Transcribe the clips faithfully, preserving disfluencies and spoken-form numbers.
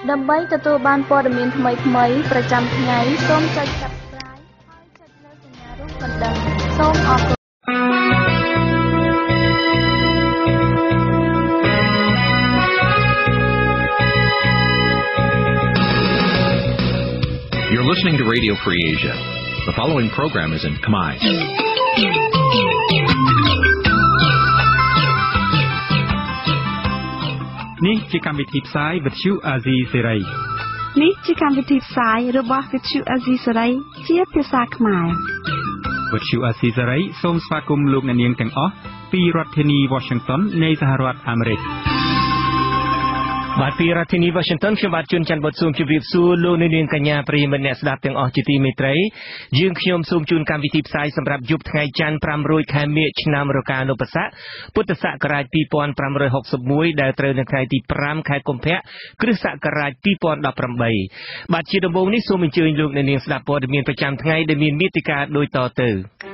ដើម្បីទទួលបានព័ត៌មានថ្មីៗប្រចាំថ្ងៃសូមចុច Subscribe ហើយចុចលើសញ្ញារូបកណ្ដឹងសូមអរគុណ You're listening to Radio Free Asia. The following program is in Khmer. Nǐ chi càm bi tiệp xáy vệt chiu a zì sê ray. Nǐ chi càm bi tiệp xáyរបស់វិទ្យុអាស៊ីសេរីជាភាសាខ្មែរវិទ្យុអាស៊ីសេរីសូមស្វាគមន៍លោកអ្នកនាងទាំងអស់ពីរដ្ឋធានី Washington នៃសហរដ្ឋអាមេរិក បាទពីរដ្ឋធានី Washington ខ្ញុំបាទជួនច័ន្ទបុតស៊ូមជម្រាបសួរលោកអ្នកនាងកញ្ញាប្រិយមិត្តអ្នកស្ដាប់ទាំងអស់ជាទីមេត្រីយើងខ្ញុំសូមជូនកម្មវិធីផ្សាយសម្រាប់យប់ថ្ងៃច័ន្ទ 5រោចខែមិញឆ្នាំរកានុបស័កពុទ្ធសករាជ 2561 ដែលត្រូវនៅថ្ងៃទី 5 ខែកុម្ភៈគ្រិស្តសករាជ 2018 បាទជាដំបូងនេះសូមអញ្ជើញលោកអ្នកនាងស្ដាប់ព័ត៌មានប្រចាំថ្ងៃដែលមានមាតិកាដូចតទៅ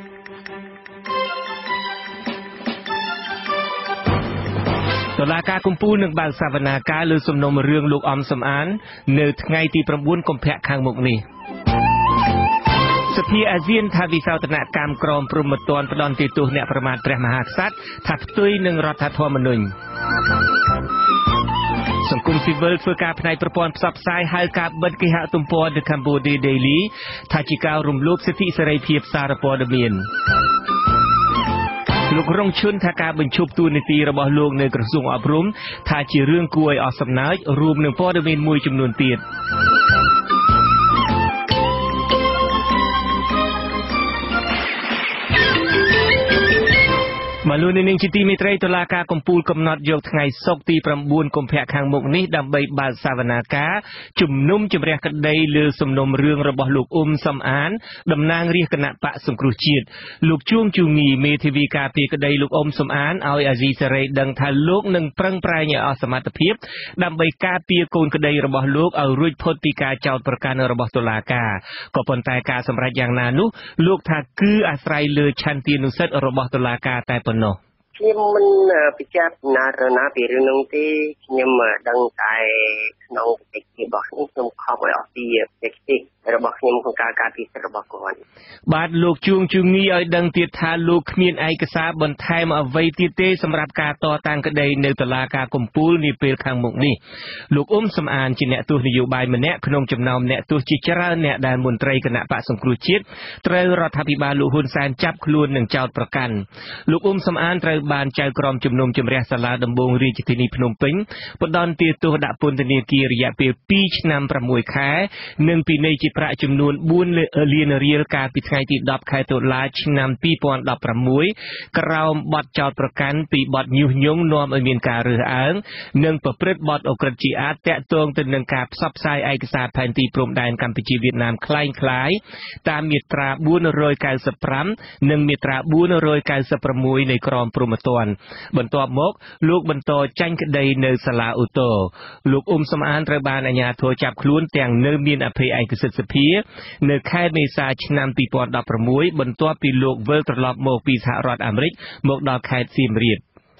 តុលាការកំពូលនឹងបើកសវនាការលើសំណុំរឿងលោកអំសំអាននៅថ្ងៃទី 9 កុម្ភៈខាងមុខនេះសភាអាស៊ានថាវិសោធនកម្មក្រមព្រហ្មទណ្ឌផ្ដន្ទាទោសអ្នកប្រមាថព្រះមហាក្សត្រថាផ្ទុយនឹងរដ្ឋធម្មនុញ្ញសង្គមស៊ីវិលធ្វើការផ្នែកប្រព័ន្ធផ្សព្វផ្សាយហៅការបិទគេហទំព័រ The Cambodia Daily ថាជាការរំលោភសិទ្ធិសេរីភាពសារព័ត៌មានលោករងឈុនថាការបញ្ឈប់តួនាទីរបស់លោកនៅក្រសួងអប់រំថាជារឿងគួរឲ្យអស់សំណើចរួមនឹងព័ត៌មានមួយចំនួនទៀតមកលោកនាងជាទីមេត្រីតុលាការកំពូលកំណត់យកថ្ងៃសុក្រទី 9 កុម្ភៈខាងមុខនេះដើម្បីបើកសវនាការជំនុំជម្រះក្តីលើសំណុំរឿងរបស់លោកអ៊ុំសំអានតំណាងរាជគណៈបកសង្គ្រោះជាតិលោកជួងជូងីមេធាវីការពារក្តីលោកអ៊ុំសំអានឲ្យអាស៊ីសេរីដឹងថាលោកនឹងប្រឹងប្រែងឲ្យអស់សមត្ថភាពដើម្បីការពារកូនក្តីរបស់លោកឲ្យរួចផុតពីការចោទប្រកាន់របស់តុលាការក៏ប៉ុន្តែការសម្រេចយ៉ាងណានោះលោកថាគឺអាស្រ័យលើឆន្ទានុសិទ្ធិរបស់តុលាការតែប៉ុណ្ណោះខ្ញុំមិនពិចារណាណាពីរឿងនោះទេខ្ញុំដឹងតែក្នុងកិច្ចរបស់នេះខ្ញុំខំឲ្យអស់ពីកិច្ចទីរបស់ខ្ញុំក្នុងការការពារសិទ្ធិរបស់គាត់បាទលោកជួងជងីឲ្យដឹងទៀតថាលោកគ្មានឯកសារបន្ថែមអ្វីទៀតទេសម្រាប់ការតតាំងក្តីនៅតុលាការកំពូលនាពេលខាងមុខនេះលោកអ៊ុំសំអានជាអ្នកទស្សនយោបាយម្នាក់ក្នុងចំណោមអ្នកទស្សជាច្រើនអ្នកដែលមន្ត្រីគណៈបកសង្គ្រោះជាតិត្រូវរដ្ឋាភិបាលលោកហ៊ុនសែនចាប់ខ្លួននិងចោទប្រកាន់លោកអ៊ុំសំអានត្រូវបានចៅក្រមជំនុំជម្រះសាលាដំបងរាជធានីភ្នំពេញផ្ដន្ទាទោសដាក់ពន្ធនាគាររយៈពេល ពីរ ឆ្នាំ ប្រាំមួយ ខែនិងពិន័យជាប្រាក់ចំនួន បួន លានរៀលកាលពីថ្ងៃទី ដប់ ខែតុលាឆ្នាំ ពីរពាន់ដប់ប្រាំមួយក្រោមបទចោទប្រកាន់ពីបទញុះញង់នាំឲ្យមានការរើសអើងនិងប្រព្រឹត្តបទឧក្រិដ្ឋជាអាតតាក់ទងទៅនឹងការផ្សព្វផ្សាយឯកសារផែនទីព្រំដែនកម្ពុជាវៀតណាមคล้ายคล้ายតាមមាត្រា បួនរយកៅសិបប្រាំ និងមាត្រា បួនរយកៅសិបប្រាំមួយ នៃក្រមព្រហ្មទណ្ឌបន្ទាប់មកលោកបន្តចាញ់ក្តីនៅសាលាឧទ្ធរលោកអ៊ុំសំអានត្រូវបានអាជ្ញាធរចាប់ខ្លួនទាំងនៅមានអភ័យឯកសិទ្ធិសភានៅខែមេសាឆ្នាំ ពីរពាន់ដប់ប្រាំមួយបន្ទាប់ពីលោកវិលត្រឡប់មកពីសហរដ្ឋអាមេរិកមកដល់ខេត្តសៀមរាប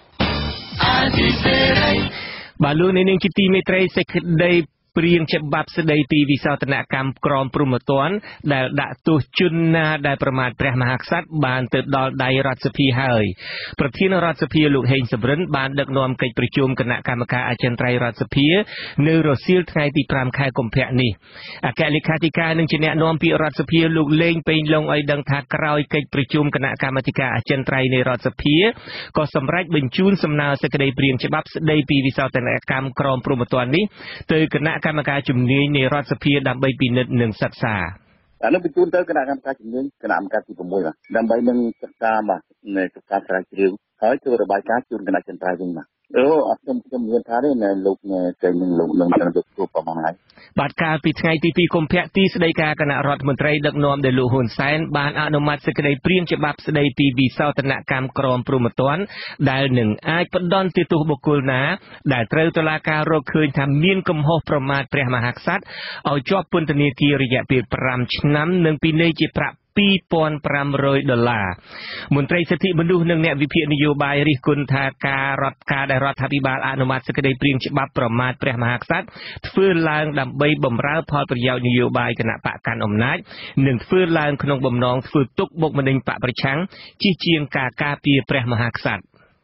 បាទលោកនាងជាទីមេត្រីសេចក្តីព្រៀងច្បាប់ស្តីពីវិសោធនកម្មក្រមព្រហ្មទណ្ឌដែលដាក់ទោសជនណាដែលប្រមាថព្រះមហាក្សត្របានទៅដល់ដៃរដ្ឋសភាហើយប្រធានរដ្ឋសភាលោកហេងសំរិនបានដឹកនាំកិច្ចប្រជុំគណៈកម្មការអចិន្ត្រៃយ៍រដ្ឋសភានៅរសៀលថ្ងៃទី 5 ខែកុម្ភៈនេះអគ្គលេខាធិការនិងជាអ្នកនាំពាក្យរដ្ឋសភាលោកលេងពេញឡុងឲ្យដឹងថាក្រោយកិច្ចប្រជុំគណៈកម្មាធិការអចិន្ត្រៃយ៍នៃរដ្ឋសភាក៏សម្រេចបញ្ជូនសំណើសេចក្តីព្រៀងច្បាប់ស្តីពីវិសោធនកម្មក្រមព្រហ្មទណ្ឌនេះទៅគណៈកម្មការជំនាញនៃរដ្ឋសភាដើម្បីពិនិត្យនិងសិក្សាអានោះបញ្ជូនទៅគណៈកម្មការជំនាញគណៈកម្មការទី 6 បាទដើម្បីនឹងសិក្សាបាទនៃសិក្សាស្រាវជ្រាវហើយធ្វើរបាយការណ៍ជូនគណៈចន្ទ្រៃវិញបាទអូអត់ខ្ញុំខ្ញុំមានថាទេនៅលោកចេញនឹងលោកនឹងទៅទទួលប្រមាណហើយបាទកាលពីថ្ងៃទី ពីរ កុម្ភៈទីស្តីការគណៈរដ្ឋមន្ត្រីដឹកនាំដោយលោកហ៊ុនសែនបានអនុម័តសេចក្តីព្រាងច្បាប់ស្តីពីវិសោធនកម្មក្រមព្រហ្មទណ្ឌដែលនឹងអាចផ្ដន្ទាទោសបុគ្គលណាដែលត្រូវតុលាការរកឃើញថាមានកំហុសប្រមាថព្រះមហាក្សត្រឲ្យជាប់ពន្ធនាគាររយៈពេល 5 ឆ្នាំនិងពិន័យជាប្រាក់ពីរពាន់ប្រាំរយដុល្លារមន្ត្រីសិទ្ធិមនុស្សនិងអ្នកវិភាគនយោបាយរិះគន់ថាការរដ្ឋការដែលរដ្ឋាភិបាលអនុម័តសេចក្តីព្រាងច្បាប់ប្រមាថព្រះមហាក្សត្រធ្វើឡើងដើម្បីបម្រើផលប្រយោជន៍នយោបាយគណៈបកកាន់អំណាចនិងធ្វើឡើងក្នុងបំណងធ្វើទុកបុកម្នេញបកប្រឆាំងជិះជាងការការពារព្រះមហាក្សត្រ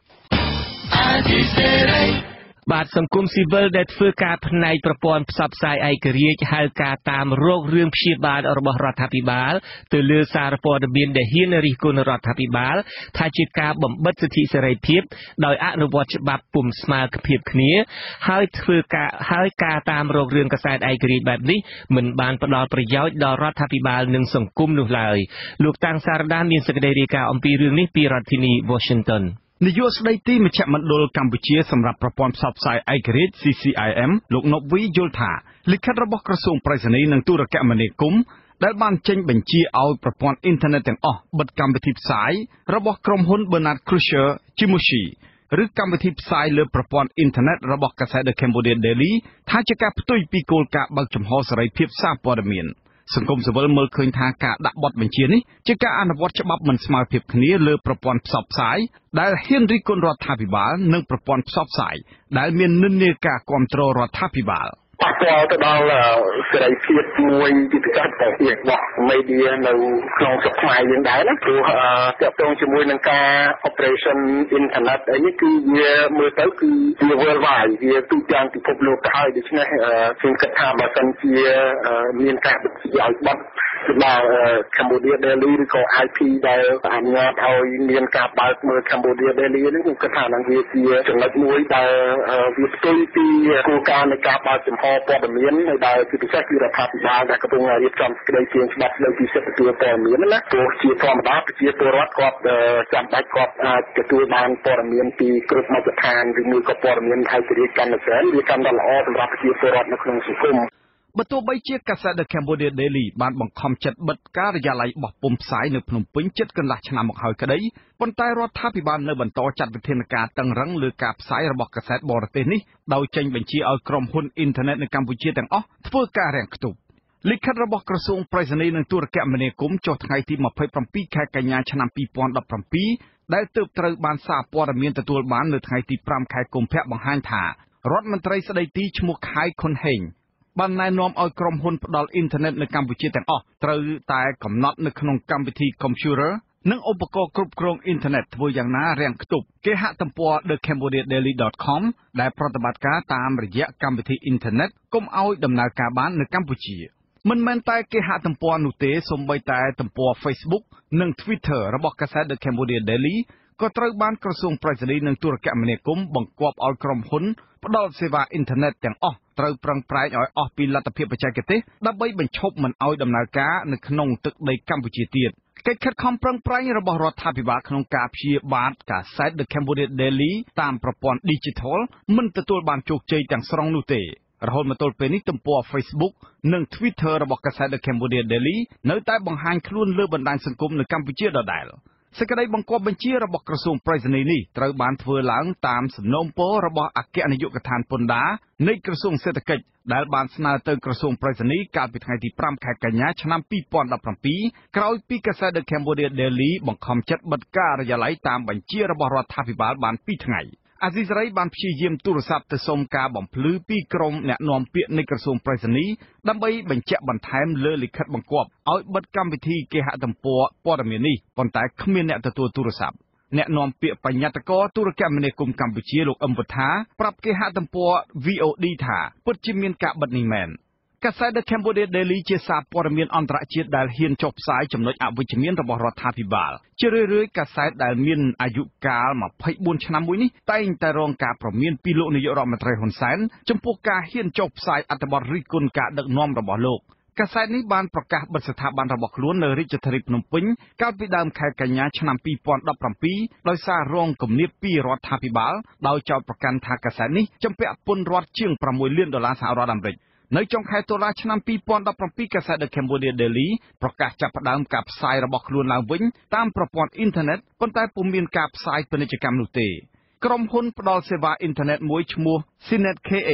បាទសង្គមស៊ីវិលដែលធ្វើការផ្នែកប្រព័ន្ធផ្សព្វផ្សាយឯករាជ្យហៅការតាមរោគរឿងព្យាបាលរបស់រដ្ឋាភិបាលទៅលើសារព័ត៌មានដែលហ៊ានរិះគន់រដ្ឋាភិបាលថាជាការបំបិទសិទ្ធិសេរីភាពដោយអនុវត្តច្បាប់ពុំស្មើភាពគ្នាហើយធ្វើការហើយការតាមរោគរឿងកាសែតឯករាជ្យបែបនេះមិនបានផ្ដល់ប្រយោជន៍ដល់រដ្ឋាភិបាលនិងសង្គមនោះឡើយលោកតាំងសារដាមានសេចក្តីរាយការណ៍អំពីរឿងនេះពីរដ្ឋធានី Washington នាយកស្ដីទីមជ្ឈមណ្ឌលកម្ពុជាសម្រាប់ប្រព័ន្ធផ្សព្វផ្សាយឯករាជ្យ C C I M លោកណូវីយល់ថាលិខិតរបស់ក្រសួងប្រៃសណីនិងទូរគមនាគមន៍ដែលបានចេញបញ្ជាឲ្យប្រព័ន្ធអ៊ីនធឺណិតទាំងអស់បិទកម្មវិធីផ្សាយរបស់ក្រុមហ៊ុន Bernard Crusher Chimushi ឬកម្មវិធីផ្សាយលើប្រព័ន្ធអ៊ីនធឺណិតរបស់កាសែត The Cambodia Daily ថាជាការផ្ទុយពីគោលការណ៍បើកចំហសេរីភាពសារព័ត៌មានសង្គមស៊ីវិលមើលឃើញថាការដាក់បទបញ្ជានេះជាការអនុវត្តច្បាប់មិនស្មើភាពគ្នាលើប្រព័ន្ធផ្សព្វផ្សាយដែលហ៊ានរិះគន់រដ្ឋាភិបាលនិងប្រព័ន្ធផ្សព្វផ្សាយដែលមាននិន្នាការគ្រប់គ្រងរដ្ឋាភិបាលប៉ះពាល់ទៅដល់សេរីភាពមួយទីពិសេសរបស់មេឌៀនៅក្នុងស្រុកខ្មែរយើងដែរណាព្រោះទាក់ទងជាមួយនឹងការ operation internet អីនេះគឺវាមើលទៅគឺវា worldwide វាទូទាំងពិភពលោកទៅហើយដូច្នេះខ្ញុំគិតថាបើសិនជាមានការបញ្ជាឲ្យបិទដល់ Cambodia Daily ឬក៏ I P ដែលអនុញ្ញាតឲ្យមានការបើកមើល Cambodia Daily នេះខ្ញុំគិតថានឹងវាជាចំណុចមួយដែលវាផ្ទុយពីគោលការណ៍នៃការបើកចំហព័ត៌មានហើយដែលជាពិសេសគឺរដ្ឋាភិបាលដែលកំពុងរៀបចំសេចក្តីព្រាងច្បាប់លើពីសិទ្ធិទទួលព័ត៌មានណាព្រោះជាធម្មតាប្រជាពលរដ្ឋគាត់ចាំបាច់គាត់អាចទទួលបានព័ត៌មានពីគ្រប់មជ្ឈដ្ឋានឬមួយក៏ព័ត៌មានឯករាជ្យកាន់តែច្រើនវាកាន់តែល្អសម្រាប់ប្រជាពលរដ្ឋនៅក្នុងសង្គមបើទោះបីជាកាសែត The Cambodia Daily បានបង្ខំចិត្តបិទការិយាល័យបោះពុម្ពផ្សាយនៅភ្នំពេញជិតកន្លះឆ្នាំមកហើយក្តីប៉ុន្តែរដ្ឋាភិបាលនៅបន្តចាត់វិធានការតឹងរ៉ឹងលើការផ្សាយរបស់កាសែតបរទេសនេះដោយចេញបញ្ជាឲ្យក្រុមហ៊ុនអ៊ីនធឺណិតនៅកម្ពុជាទាំងអស់ធ្វើការរាំងខ្ទប់លិខិតរបស់ក្រសួងប្រៃសណីនិងទូរគមនាគមន៍ចុះថ្ងៃទីម្ភៃប្រាំពីរខែកញ្ញាឆ្នាំពីរពាន់ដប់ប្រាំពីរដែលទើបត្រូវបានសារព័ត៌មានទទួលបាននៅថ្ងៃទីប្រាំខែកុម្ភៈបង្ហាញថារដ្ឋមន្ត្រីស្ដីទីឈ្មោះខៃខុនហេងបានណែនាំឲ្យក្រុមហ៊ុនផ្ដល់អ៊ីនធឺណិតនៅកម្ពុជាទាំងអស់ត្រូវតែកំណត់នៅក្នុងកម្មវិធី Computer និងឧបករណ៍គ្រប់គ្រងអ៊ីនធឺណិតធ្វើយ៉ាងណារាំងខ្ទប់គេហទំព័រ the cambodia daily dot com ដែលប្រតិបត្តិការតាមរយៈកម្មវិធីអ៊ីនធឺណិតកុំឲ្យដំណើរការបាននៅកម្ពុជាមិនមែនតែគេហទំព័រនោះទេសូម្បីតែទំព័រ Facebook និង Twitter របស់កាសែត The Cambodia Daily ក៏ត្រូវបានក្រសួងប្រៃសណីនិងទូរគមនាគមន៍បង្គាប់ឲ្យក្រុមហ៊ុនផ្ដល់សេវាអ៊ីនធឺណិតទាំងអស់ត្រូវប្រឹងប្រែងឲ្យអស់ពីលទ្ធភាពបច្ចេកទេសដើម្បីបញ្ឈប់មិនឲ្យដំណើរការនៅក្នុងទឹកដីកម្ពុជាទៀតកិច្ចខិតខំប្រឹងប្រែងរបស់រដ្ឋាភិបាលក្នុងការព្យាបាលកាសែត The Cambodia Daily តាមប្រព័ន្ធ Digital មិនទទួលបានជោគជ័យទាំងស្រុងនោះទេរហូតមកទល់ពេលនេះទំព័រ Facebook និង Twitter របស់កាសែត The Cambodia Daily នៅតែបង្ហាញខ្លួនលើបណ្ដាញសង្គមនៅកម្ពុជាដដែលសេចក្តីបង្គាប់បញ្ជារបស់ក្រសួងប្រៃសណីនេះត្រូវបានធ្វើឡើងតាមសំណូមពររបស់អគ្គនាយកដ្ឋានពន្ធដារនៃក្រសួងសេដ្ឋកិច្ចដែលបានស្នើទៅក្រសួងប្រៃសណីកាលពីថ្ងៃទីប្រាំខែកញ្ញាឆ្នាំពីរពាន់ដប់ប្រាំពីរក្រោយពីកាសែត The Cambodia Daily បង្ខំចិត្តបិទការិយាល័យតាមបញ្ជារបស់រដ្ឋាភិបាលបានពីរថ្ងៃអាស៊ីសេរីបានព្យាយាមទូរស័ព្ទទៅសុំការបំភ្លឺពីក្រុមអ្នកនាំពាក្យនៃក្រសួងប្រៃសណីដើម្បីបញ្ជាក់បន្ថែមលើលិខិតបង្គាប់ឲ្យបិទកម្មវិធីគេហទំព័រព័ត៌មាននេះប៉ុន្តែគ្មានអ្នកទទួលទូរស័ព្ទអ្នកនាំពាក្យបញ្ញត្តិករទូរគមនាគមន៍កម្ពុជាលោកអឹមវុធាប្រាប់គេហទំព័រ V O D ថាពិតជាមានការបិទនេះមែនកាសែត The Cambodia Daily ជាសារព័ត៌មានអន្តរជាតិដែលហ៊ានចុះផ្សាយចំណុចអវិជ្ជមានរបស់រដ្ឋាភិបាលជារឿយៗកាសែតដែលមានអាយុកាលម្ភៃបួនឆ្នាំមួយនេះតែងតែរងការព្រមានពីលោកនាយករដ្ឋមន្ត្រីហ៊ុនសែនចំពោះការហ៊ានចុះផ្សាយអត្ថបទរិះគន់ការដឹកនាំរបស់លោកកាសែតនេះបានប្រកាសបិទស្ថាប័នរបស់ខ្លួននៅរាជធានីភ្នំពេញកាលពីដើមខែកញ្ញាឆ្នាំពីរពាន់ដប់ប្រាំពីរដោយសាររងគំនាបពីរដ្ឋាភិបាលដោយចោទប្រកាន់ថាកាសែតនេះជំពាក់ពន្ធរដ្ឋជាងប្រាំមួយលានដុល្លារសហរដ្ឋអាមេរិកនៅចុងខែតុលាឆ្នាំពីរពាន់ដប់ប្រាំពីរកាសែត The Cambodia Daily ប្រកាសចាប់ផ្ដើមការផ្សាយរបស់ខ្លួនឡើងវិញតាមប្រព័ន្ធអ៊ីនធឺណិតប៉ុន្តែពុំមានការផ្សាយពាណិជ្ជកម្មនោះទេក្រុមហ៊ុនផ្ដល់សេវាអ៊ីនធឺណិតមួយឈ្មោះ Cinet K H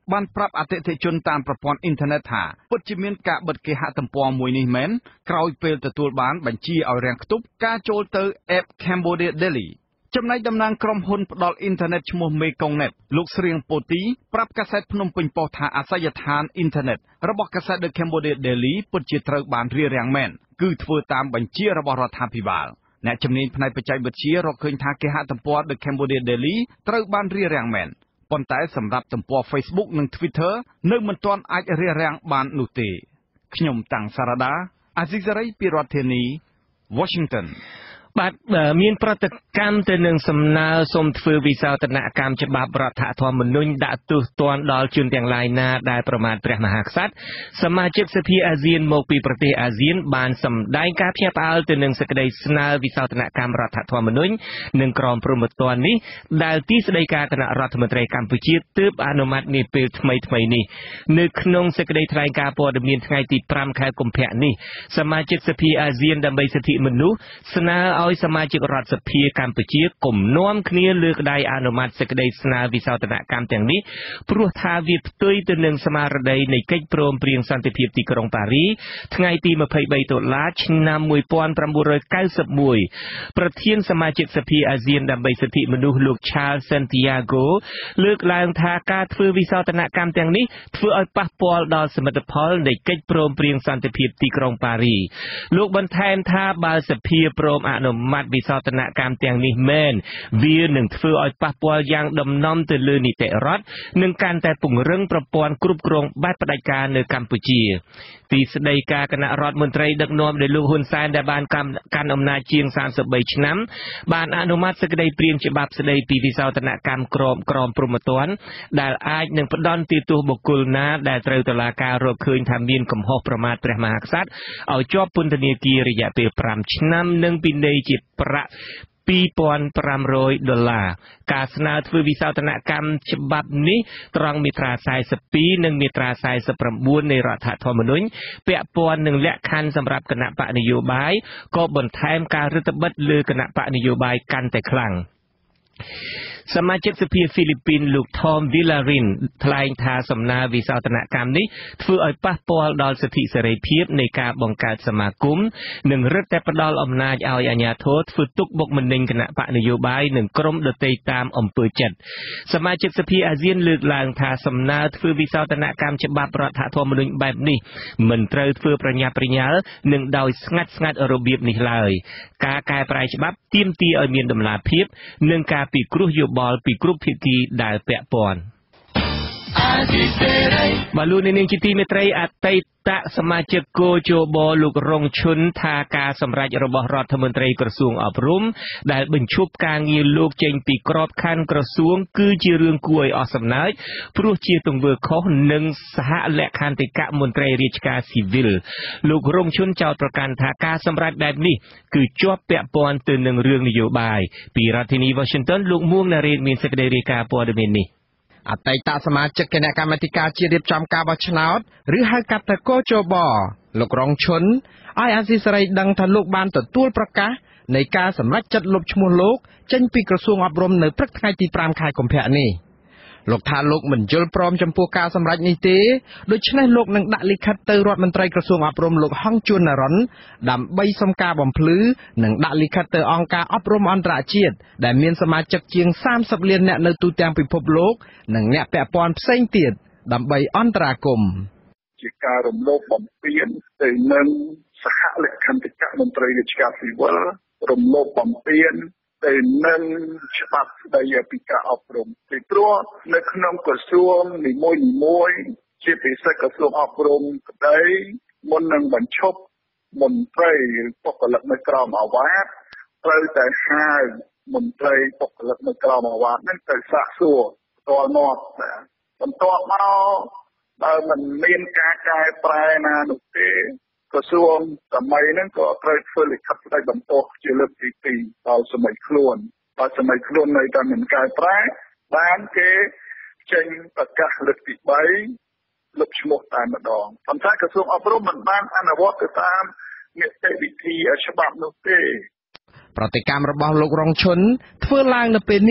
បានប្រាប់អតិថិជនតាមប្រព័ន្ធអ៊ីនធឺណិតថាពិតជាមានការបិទគេហទំព័រមួយនេះមែនក្រោយពេលទទួលបានបញ្ជាឲ្យរាំងខ្ទប់ការចូលទៅ App Cambodia Daily ចំណែកតំណាងក្រុមហ៊ុនផ្ដល់អ៊ីនធឺណិតឈ្មោះ Mekongnet លោកស្រៀងពោទីប្រាប់កាសែតភ្នំពេញប៉ុស្តិ៍ថាអាសយដ្ឋានអ៊ីនធឺណិតរបស់កាសែត The Cambodia Daily ពិតជាត្រូវបានរារាំងមែនគឺធ្វើតាមបញ្ជារបស់រដ្ឋាភិបាលអ្នកជំនាញផ្នែកបច្ចេកវិទ្យារកឃើញថាគេហទំព័រ The Cambodia Daily ត្រូវបានរារាំងមែនប៉ុន្តែសម្រាប់ទំព័រ Facebook និង Twitter នៅមិនទាន់អាចរារាំងបាននោះទេខ្ញុំតាំងសារ៉ាដាអាស៊ីសេរីពីរដ្ឋធានី Washington បាទមានប្រតិកម្មទៅនឹងសំណើសុំធ្វើវិសោធនកម្មច្បាប់រដ្ឋធម្មនុញ្ញដាក់ទោសទណ្ឌដល់ជនទាំងឡាយណាដែលប្រមាថព្រះមហាក្សត្រសមាជិកសភាអាស៊ានមកពីប្រទេសអាស៊ានបានសម្ដែងការភ្ញាក់ផ្អើលទៅនឹងសេចក្តីស្នើវិសោធនកម្មរដ្ឋធម្មនុញ្ញនិងក្រមព្រហ្មទណ្ឌនេះដែលទីស្តីការគណៈរដ្ឋមន្ត្រីកម្ពុជាទើបអនុម័តនាពេលថ្មីថ្មីនេះនៅក្នុងសេចក្តីថ្លែងការណ៍ព័ត៌មានថ្ងៃទីប្រាំខែកុម្ភៈនេះសមាជិកសភាអាស៊ានដើម្បីសិទ្ធិមនុស្សស្នើឲ្យសមាជិករដ្ឋសភាកម្ពុជាគំនាំគ្នាលើកដៃអនុម័តសេចក្តីស្នើវិសោធនកម្មទាំងនេះព្រោះថាវាផ្ទុយទៅនឹងស្មារតីនៃកិច្ចព្រមព្រៀងសន្តិភាពទីក្រុងប៉ារីថ្ងៃទីម្ភៃបីតុលាឆ្នាំmột nghìn chín trăm chín mươi mốtប្រធានសមាជិកសភាអាស៊ានដើម្បីសិទ្ធិមនុស្សលោក Charles Santiago លើកឡើងថាការធ្វើវិសោធនកម្មទាំងនេះធ្វើឲ្យប៉ះពាល់ដល់សមិទ្ធផលនៃកិច្ចព្រមព្រៀងសន្តិភាពទីក្រុងប៉ារីលោកបន្ថែមថាបើសភាព្រមអនុម័តវិសោធនកម្មទាំងនេះមែនវានឹងធ្វើឲ្យប៉ះពាល់យ៉ាងដំណំទៅលើនីតិរដ្ឋនិងកាន់តែពង្រឹងប្រព័ន្ធគ្រប់គ្រងបែបផ្ដាច់ការនៅកម្ពុជាទីស្តីការគណៈរដ្ឋមន្ត្រីដឹកនាំដោយលោកហ៊ុនសែនដែលបានកាន់អំណាចជាងសាមសិបបីឆ្នាំបានអនុម័តសេចក្តីព្រាងច្បាប់ស្តីពីវិសោធនកម្មក្រមក្រមព្រហ្មទណ្ឌដែលអាចនឹងផ្ដន្ទាទោសបុគ្គលណាដែលត្រូវតុលាការរកឃើញថាមានកំហុសប្រមាថព្រះមហាក្សត្រឲ្យជាប់ពន្ធនាគាររយៈពេលប្រាំឆ្នាំនិងពិន័យជាប្រាក់ពីរពាន់ប្រាំរយដុល្លារការស្នើធ្វើវិសោធនកម្មច្បាប់នេះត្រង់មាត្រាសែសិបពីរនិងមាត្រាសែសិប៩នៃរដ្ឋធម្មនុញ្ញពាក់ព័ន្ធនឹងលក្ខខណ្ឌសម្រាប់គណៈបកនយោបាយក៏បន្ថែមការរឹតបន្តឹងលើគណៈបកនយោបាយកាន់តែខ្លាំងសមាជិកសភាហ្វីលីពីនលោក Tom Villarin ថ្លែងថាសំណើវិសោធនកម្មនេះធ្វើឲ្យប៉ះពាល់ដល់សិទ្ធិសេរីភាពនៃការបង្កើតសមាគមនិងរឹតតែផ្ដល់អំណាចឲ្យអាជ្ញាធរធ្វើទុកបុកម្នេញគណៈបកនយោបាយនិងក្រុមដទៃតាមអំពើចិត្តសមាជិកសភាអាស៊ានលើកឡើងថាសំណើធ្វើវិសោធនកម្មច្បាប់រដ្ឋធម្មនុញ្ញបែបនេះមិនត្រូវធ្វើប្រញាប់ប្រញាល់និងដោយស្ងាត់ស្ងាត់របៀបនេះឡើយការកែប្រែច្បាប់ទាមទារឲ្យមានតម្លាភាពនិងការពិគ្រោះយោបល់ពីគ្រប់ភាគីដែលពាក់ព័ន្ធបលូននាងជាទីមេត្រីអតីតសមាជិកគោជបលោករងឈុនថាការសម្រេចរបស់រដ្ឋមន្ត្រីក្រសួងអប់រំដែលបញ្ឈប់ការងារលោកចេញពីក្របខ័ណ្ឌក្រសួងគឺជារឿងគួរឲ្យអស់សំណើចព្រោះជាទង្វើខុសនិងសហលក្ខន្តិកៈមន្ត្រីរាជការស៊ីវិលលោករងឈុនចោទប្រកាន់ថាការសម្រេចបែបនេះគឺជាប់ពាក់ព័ន្ធទៅនឹងរឿងនយោបាយពីរដ្ឋធានី Washington លោកមួងណារ៉េតមានសេចក្តីរាយការណ៍ព័ត៌មាននេះអតីតសមាជិកគណៈកម្មាធិការជាតិរៀបចំការបោះឆ្នោតឬហៅកាត់ថាកោជបលោករងឈុនឲ្យអាស៊ីសេរីដឹងថាលោកបានទទួលប្រកាសនៃការសម្រេចចិត្តលុបឈ្មោះលោកចេញពីក្រសួងអប់រំនៅព្រឹកថ្ងៃទីប្រាំខែកុម្ភៈនេះលោកថាលោកមិនយល់ព្រមចំពោះការសម្រេចនេះទេដូច្នេះលោកនឹងដាក់លិខិតទៅរដ្ឋមន្ត្រីក្រសួងអប់រំលោកហងជួននរ៉ុនដើម្បីសុំការបំភ្លឺនិងដាក់លិខិតទៅអង្គការអប់រំអន្តរជាតិដែលមានសមាជិកជាងសាមសិបលានអ្នកនៅទូទាំងពិភពលោកនិងអ្នកពាក់ព័ន្ធផ្សេងទៀតដើម្បីអន្តរាគមន៍ជាការរំលោភបំពានទៅនឹងសហលក្ខន្តិកៈមន្ត្រីរាជការស៊ីវិលរំលោភបំពានទៅនឹងច្បាប់ស្តីពីការអប់រំពីព្រោះនៅក្នុងក្រសួងនីមួយៗជាពិសេសក្រសួងអប់រំក្តីមុននឹងបញ្ឈប់មន្ត្រីបុគ្គលិកនៅក្រមអាវ៉ាតត្រូវតែហៅមន្ត្រីបុគ្គលិកនៅក្រមអាវ៉ាតនឹងទៅសាកសួរផ្ទាល់មាត់បន្ទាប់មកបើមិនមានការកែប្រែណានោះទេក្រសួងសម័យហ្នឹងក៏ត្រូវធ្វើលិខិតស្ដីបន្ទោសជាលើកទីពីរដល់សម័យខ្លួនបើសម័យខ្លួននៅតែមិនកែប្រែបានគេចេញប្រកាសលើកទីបីលុបឈ្មោះតែម្ដងប៉ុន្តែក្រសួងអប់រំមិនបានអនុវត្តទៅតាមនីតិវិធីច្បាប់នោះទេប្រតិកម្មរបស់លោករងឈុនធ្វើឡើងនៅពេលនេះ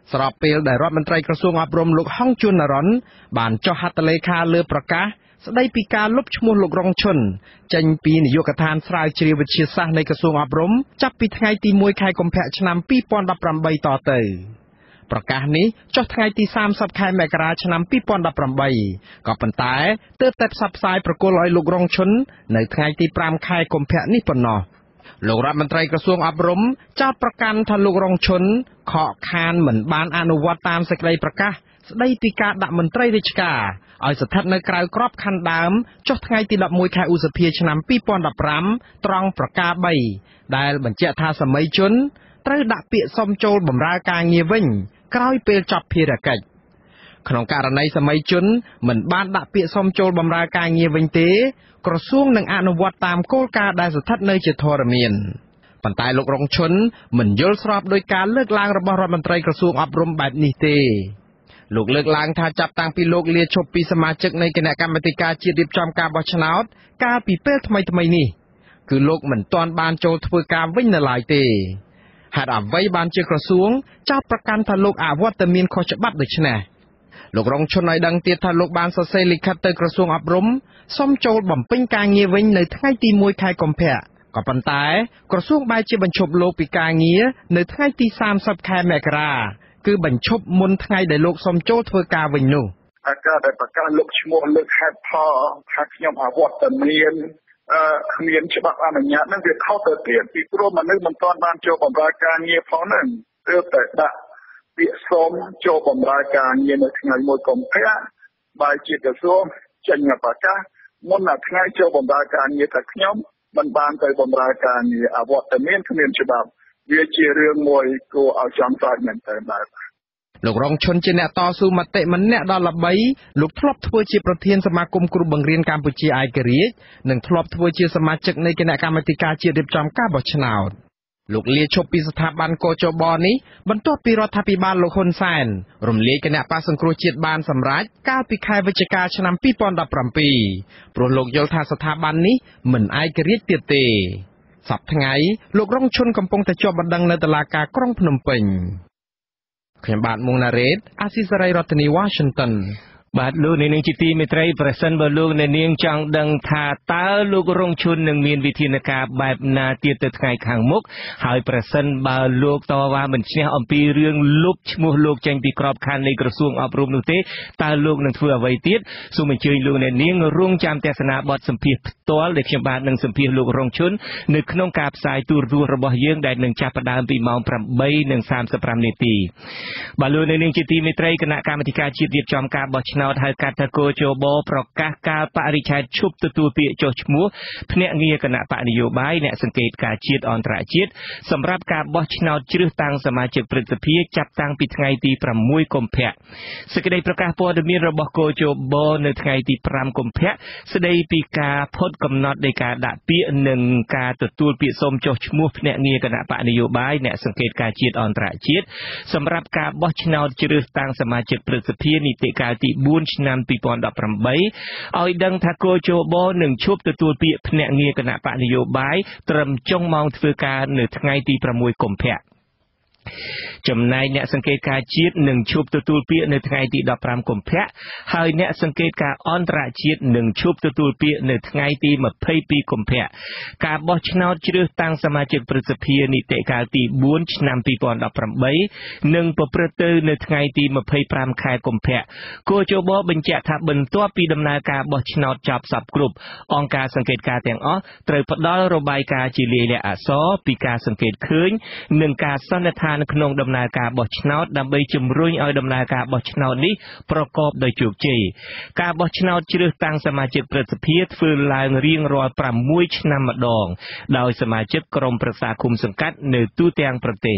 ស្របពេលដែលរដ្ឋមន្ត្រីក្រសួងអប់រំលោកហុងជួននរ៉ុនបានចុះហត្ថលេខាលើប្រកាសស្ដីពីការលុបឈ្មោះលោករងឈុនចេញពីនាយកដ្ឋានស្រាវជ្រាវវិទ្យាសាស្ត្រនៃក្រសួងអប់រំចាប់ពីថ្ងៃទីមួយខែកុម្ភៈឆ្នាំពីរពាន់ដប់ប្រាំបីតទៅប្រកាសនេះចុះថ្ងៃទីសាមសិបខែមករាឆ្នាំពីរពាន់ដប់ប្រាំបីក៏ប៉ុន្តែទើបតែផ្សព្វផ្សាយប្រគល់ឲ្យលោករងឈុននៅថ្ងៃទីប្រាំខែកុម្ភៈនេះប៉ុណ្ណោះលោករដ្ឋមន្ត្រីក្រសួងអប់រំចោទប្រកាន់ថាលោករងឈុនខកខានមិនបានអនុវត្តតាមសេចក្តីប្រកាសស្ដីពីការដាក់មន្ត្រីរាជការឲ្យស្ថិតនៅក្រៅក្របខ័ណ្ឌដើមចុះថ្ងៃទីដប់មួយខែឧសភាឆ្នាំពីរពាន់ដប់ប្រាំត្រង់ប្រការបីដែលបញ្ជាក់ថាសម័យជនត្រូវដាក់ពាក្យសុំចូលបម្រើការងារវិញក្រោយពេលចប់ភារកិច្ចក្នុងករណីសម័យជនមិនបានដាក់ពាក្យសុំចូលបម្រើការងារវិញទេក្រសួងនឹងអនុវត្តតាមគោលការណ៍ដែលស្ថិតនៅជាធរមានប៉ុន្តែលោករងឈុនមិនយល់ស្របដោយការលើកឡើងរបស់រដ្ឋមន្ត្រីក្រសួងអប់រំបែបនេះទេលោកលើកឡើងថាចាប់តាំងពីលោកលាឈប់ពីសមាជិកនៃគណៈកម្មាធិការជាតិរៀបចំការបោះឆ្នោតកាលពីពេលថ្មីៗនេះគឺលោកមិនទាន់បានចូលធ្វើការវិញនៅឡើយទេហេតុអ្វីបានជាក្រសួងចោទប្រកាន់ថាលោកអវត្តមានខុសច្បាប់ដូច្នេះលោករងឈុនឲ្យដឹងទៀតថាលោកបានសរសេរលិខិតទៅក្រសួងអប់រំសុំចូលបំពេញការងារវិញនៅថ្ងៃទីមួយខែកុម្ភៈក៏ប៉ុន្តែក្រសួងបែរជាបញ្ឈប់លោកពីការងារនៅថ្ងៃទីសាមសិបខែមករាគឺបញ្ឈប់មុនថ្ងៃដែលលោកសុំចូលធ្វើការវិញនោះអាការដែលប្រកាសលុបឈ្មោះលើកហេតុផលថាខ្ញុំអវត្តមានអឺគ្មានច្បាប់អនុញ្ញាតនឹងវាខុសទៅទៀតពីព្រោះមនុស្សមិនទាន់បានចូលបម្រើការងារផងហ្នឹងទើបតែដាក់ពាក្យសុំចូលបម្រើការងារនៅថ្ងៃមួយកុម្ភៈបែរជាក្រសួងចេញប្រកាសមុនដល់ថ្ងៃចូលបម្រើការងារថាខ្ញុំមិនបានទៅបម្រើការងារអវត្តមានគ្មានច្បាប់វាជារឿងមួយគួរឲ្យចង់ស្ដាយមែនទែនដែរលោករងឈុនជាអ្នកតស៊ូមតិម្នាក់ដ៏ល្បីលោកធ្លាប់ធ្វើជាប្រធានសមាគមគ្រូបង្រៀនកម្ពុជាឯករាជ្យនិងធ្លាប់ធ្វើជាសមាជិកនៃគណៈកម្មាធិការជាតិរៀបចំការបោះឆ្នោតលោកលាឈប់ពីស្ថាប័នកោជបនេះបន្ទាប់ពីរដ្ឋាភិបាលលោកហ៊ុនសែនរំលាយគណៈបក្សសង្គ្រោះជាតិបានសម្រេចកាលពីខែវិច្ឆិកាឆ្នាំពីរពាន់ដប់ប្រាំពីរព្រោះលោកយល់ថាស្ថាប័ននេះមិនឯករាជ្យទៀតទេសប្តាហ៍ថ្ងៃលោករងឈុនកំពុងតែជាប់បណ្ដឹងនៅតុលាការក្រុងភ្នំពេញខ្ញុំបាទមុងណារ៉េតអាស៊ីសេរីរដ្ឋធានី Washington បាទលោកនាងជាទីមេត្រីប្រសិនបើលោកនាងចង់ដឹងថាតើលោករងឈុននឹងមានវិធានការបែបណាទៀតទៅថ្ងៃខាងមុខហើយប្រសិនបើលោកតវ៉ាមិនឈ្នះអំពីរឿងលុបឈ្មោះលោកចេញពីក្របខ័ណ្ឌនៃក្រសួងអប់រំនោះទេតើលោកនឹងធ្វើអ្វីទៀតសូមអញ្ជើញលោកនាងរងចាំទស្សនាបទសម្ភាសន៍ផ្ទាល់ដែលខ្ញុំបាទនឹងសម្ភាសន៍លោករងឈុននៅក្នុងការផ្សាយទូរទស្សន៍របស់យើងដែលនឹងចាប់ផ្ដើមពីម៉ោង ប្រាំបីសាមសិបប្រាំ នាទីបាទលោកនាងជាទីមេត្រីគណៈកម្មាធិការជាតិរៀបចំការបោះឆ្នោតហៅកាត់ថាកោជបប្រកាសការបរិច្ឆេទឈប់ទទួលពាក្យចុះឈ្មោះភ្នាក់ងារគណៈបកនយោបាយអ្នកសង្កេតការជាតិអន្តរជាតិសម្រាប់ការបោះឆ្នោតជ្រើសតាំងសមាជិកព្រឹទ្ធសភាចាប់តាំងពីថ្ងៃទីប្រាំមួយកុម្ភៈសេចក្តីប្រកាសព័ត៌មានរបស់កោជបនៅថ្ងៃទីប្រាំកុម្ភៈស្តីពីការផុតកំណត់នៃការដាក់ពាក្យនិងការទទួលពាក្យសុំចុះឈ្មោះភ្នាក់ងារគណៈបកនយោបាយអ្នកសង្កេតការជាតិអន្តរជាតិសម្រាប់ការបោះឆ្នោតជ្រើសតាំងសមាជិកព្រឹទ្ធសភានីតិកាលទីបួនឆ្នាំពីរពាន់ដប់ប្រាំបីឲ្យដឹងថាកោជបនឹងឈប់ទទួលពាក្យភ្នាក់ងារគណៈបកនយោបាយត្រឹមចុងម៉ោងធ្វើការនៅថ្ងៃទីប្រាំមួយកុម្ភៈចំណែកអ្នកសង្កេតការជាតិនឹងឈប់ទទួលពាក្យនៅថ្ងៃទីដប់ប្រាំកុម្ភៈហើយអ្នកសង្កេតការអន្តរជាតិនឹងឈប់ទទួលពាក្យនៅថ្ងៃទីម្ភៃពីរកុម្ភៈការបោះឆ្នោតជ្រើសតាំងសមាជិកព្រឹទ្ធសភានីតិកាលទីបួនឆ្នាំពីរពាន់ដប់ប្រាំបីនឹងប្រព្រឹត្តទៅនៅថ្ងៃទីម្ភៃប្រាំខែកុម្ភៈគូជបបញ្ជាក់ថាបន្ទាប់ពីដំណើរការបោះឆ្នោតចប់សព្វគ្រប់អង្គការសង្កេតការទាំងអស់ត្រូវផ្ដល់របាយការណ៍ជាលាយលក្ខណ៍អក្សរពីការសង្កេតឃើញនិងការសន្និដ្ឋានក្នុងដំណើរការបោះឆ្នោតដើម្បីជំរុញឲ្យដំណើរការបោះឆ្នោតនេះប្រកបដោយជោគជ័យការបោះឆ្នោតជ្រើសតាំងសមាជិកព្រឹទ្ធសភាធ្វើឡើងរៀងរាល់ប្រាំមួយឆ្នាំម្ដងដោយសមាជិកក្រុមប្រឹក្សាឃុំសង្កាត់នៅទូទាំងប្រទេស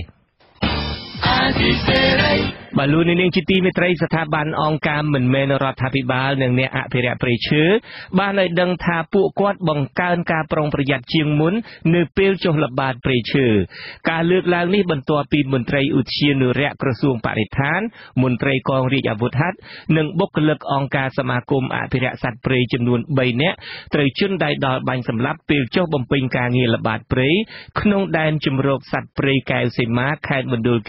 បាទលោកនាងជាទីមេត្រីស្ថាប័នអង្គការមិនមែនរដ្ឋាភិបាលនិងអ្នកអភិរក្សព្រៃឈើបានឲ្យដឹងថាពួកគាត់បង្កើនការប្រុងប្រយ័ត្នជាងមុននៅពេលចុះល្បាតព្រៃឈើការលើកឡើងនេះបន្ទាប់ពីមន្ត្រីឧទ្យានុរក្សក្រសួងបរិស្ថានមន្ត្រីកងរាជអាវុធហត្ថនិងបុគ្គលិកអង្គការសមាគមអភិរក្សសត្វព្រៃចំនួនបីនាក់ត្រូវជន់ដៃដល់បាញ់សម្លាប់ពេលចុះបំពេញការងារល្បាតព្រៃក្នុងដែនជម្រកសត្វព្រៃកែវសីមាខេត្តមណ្ឌលគិរី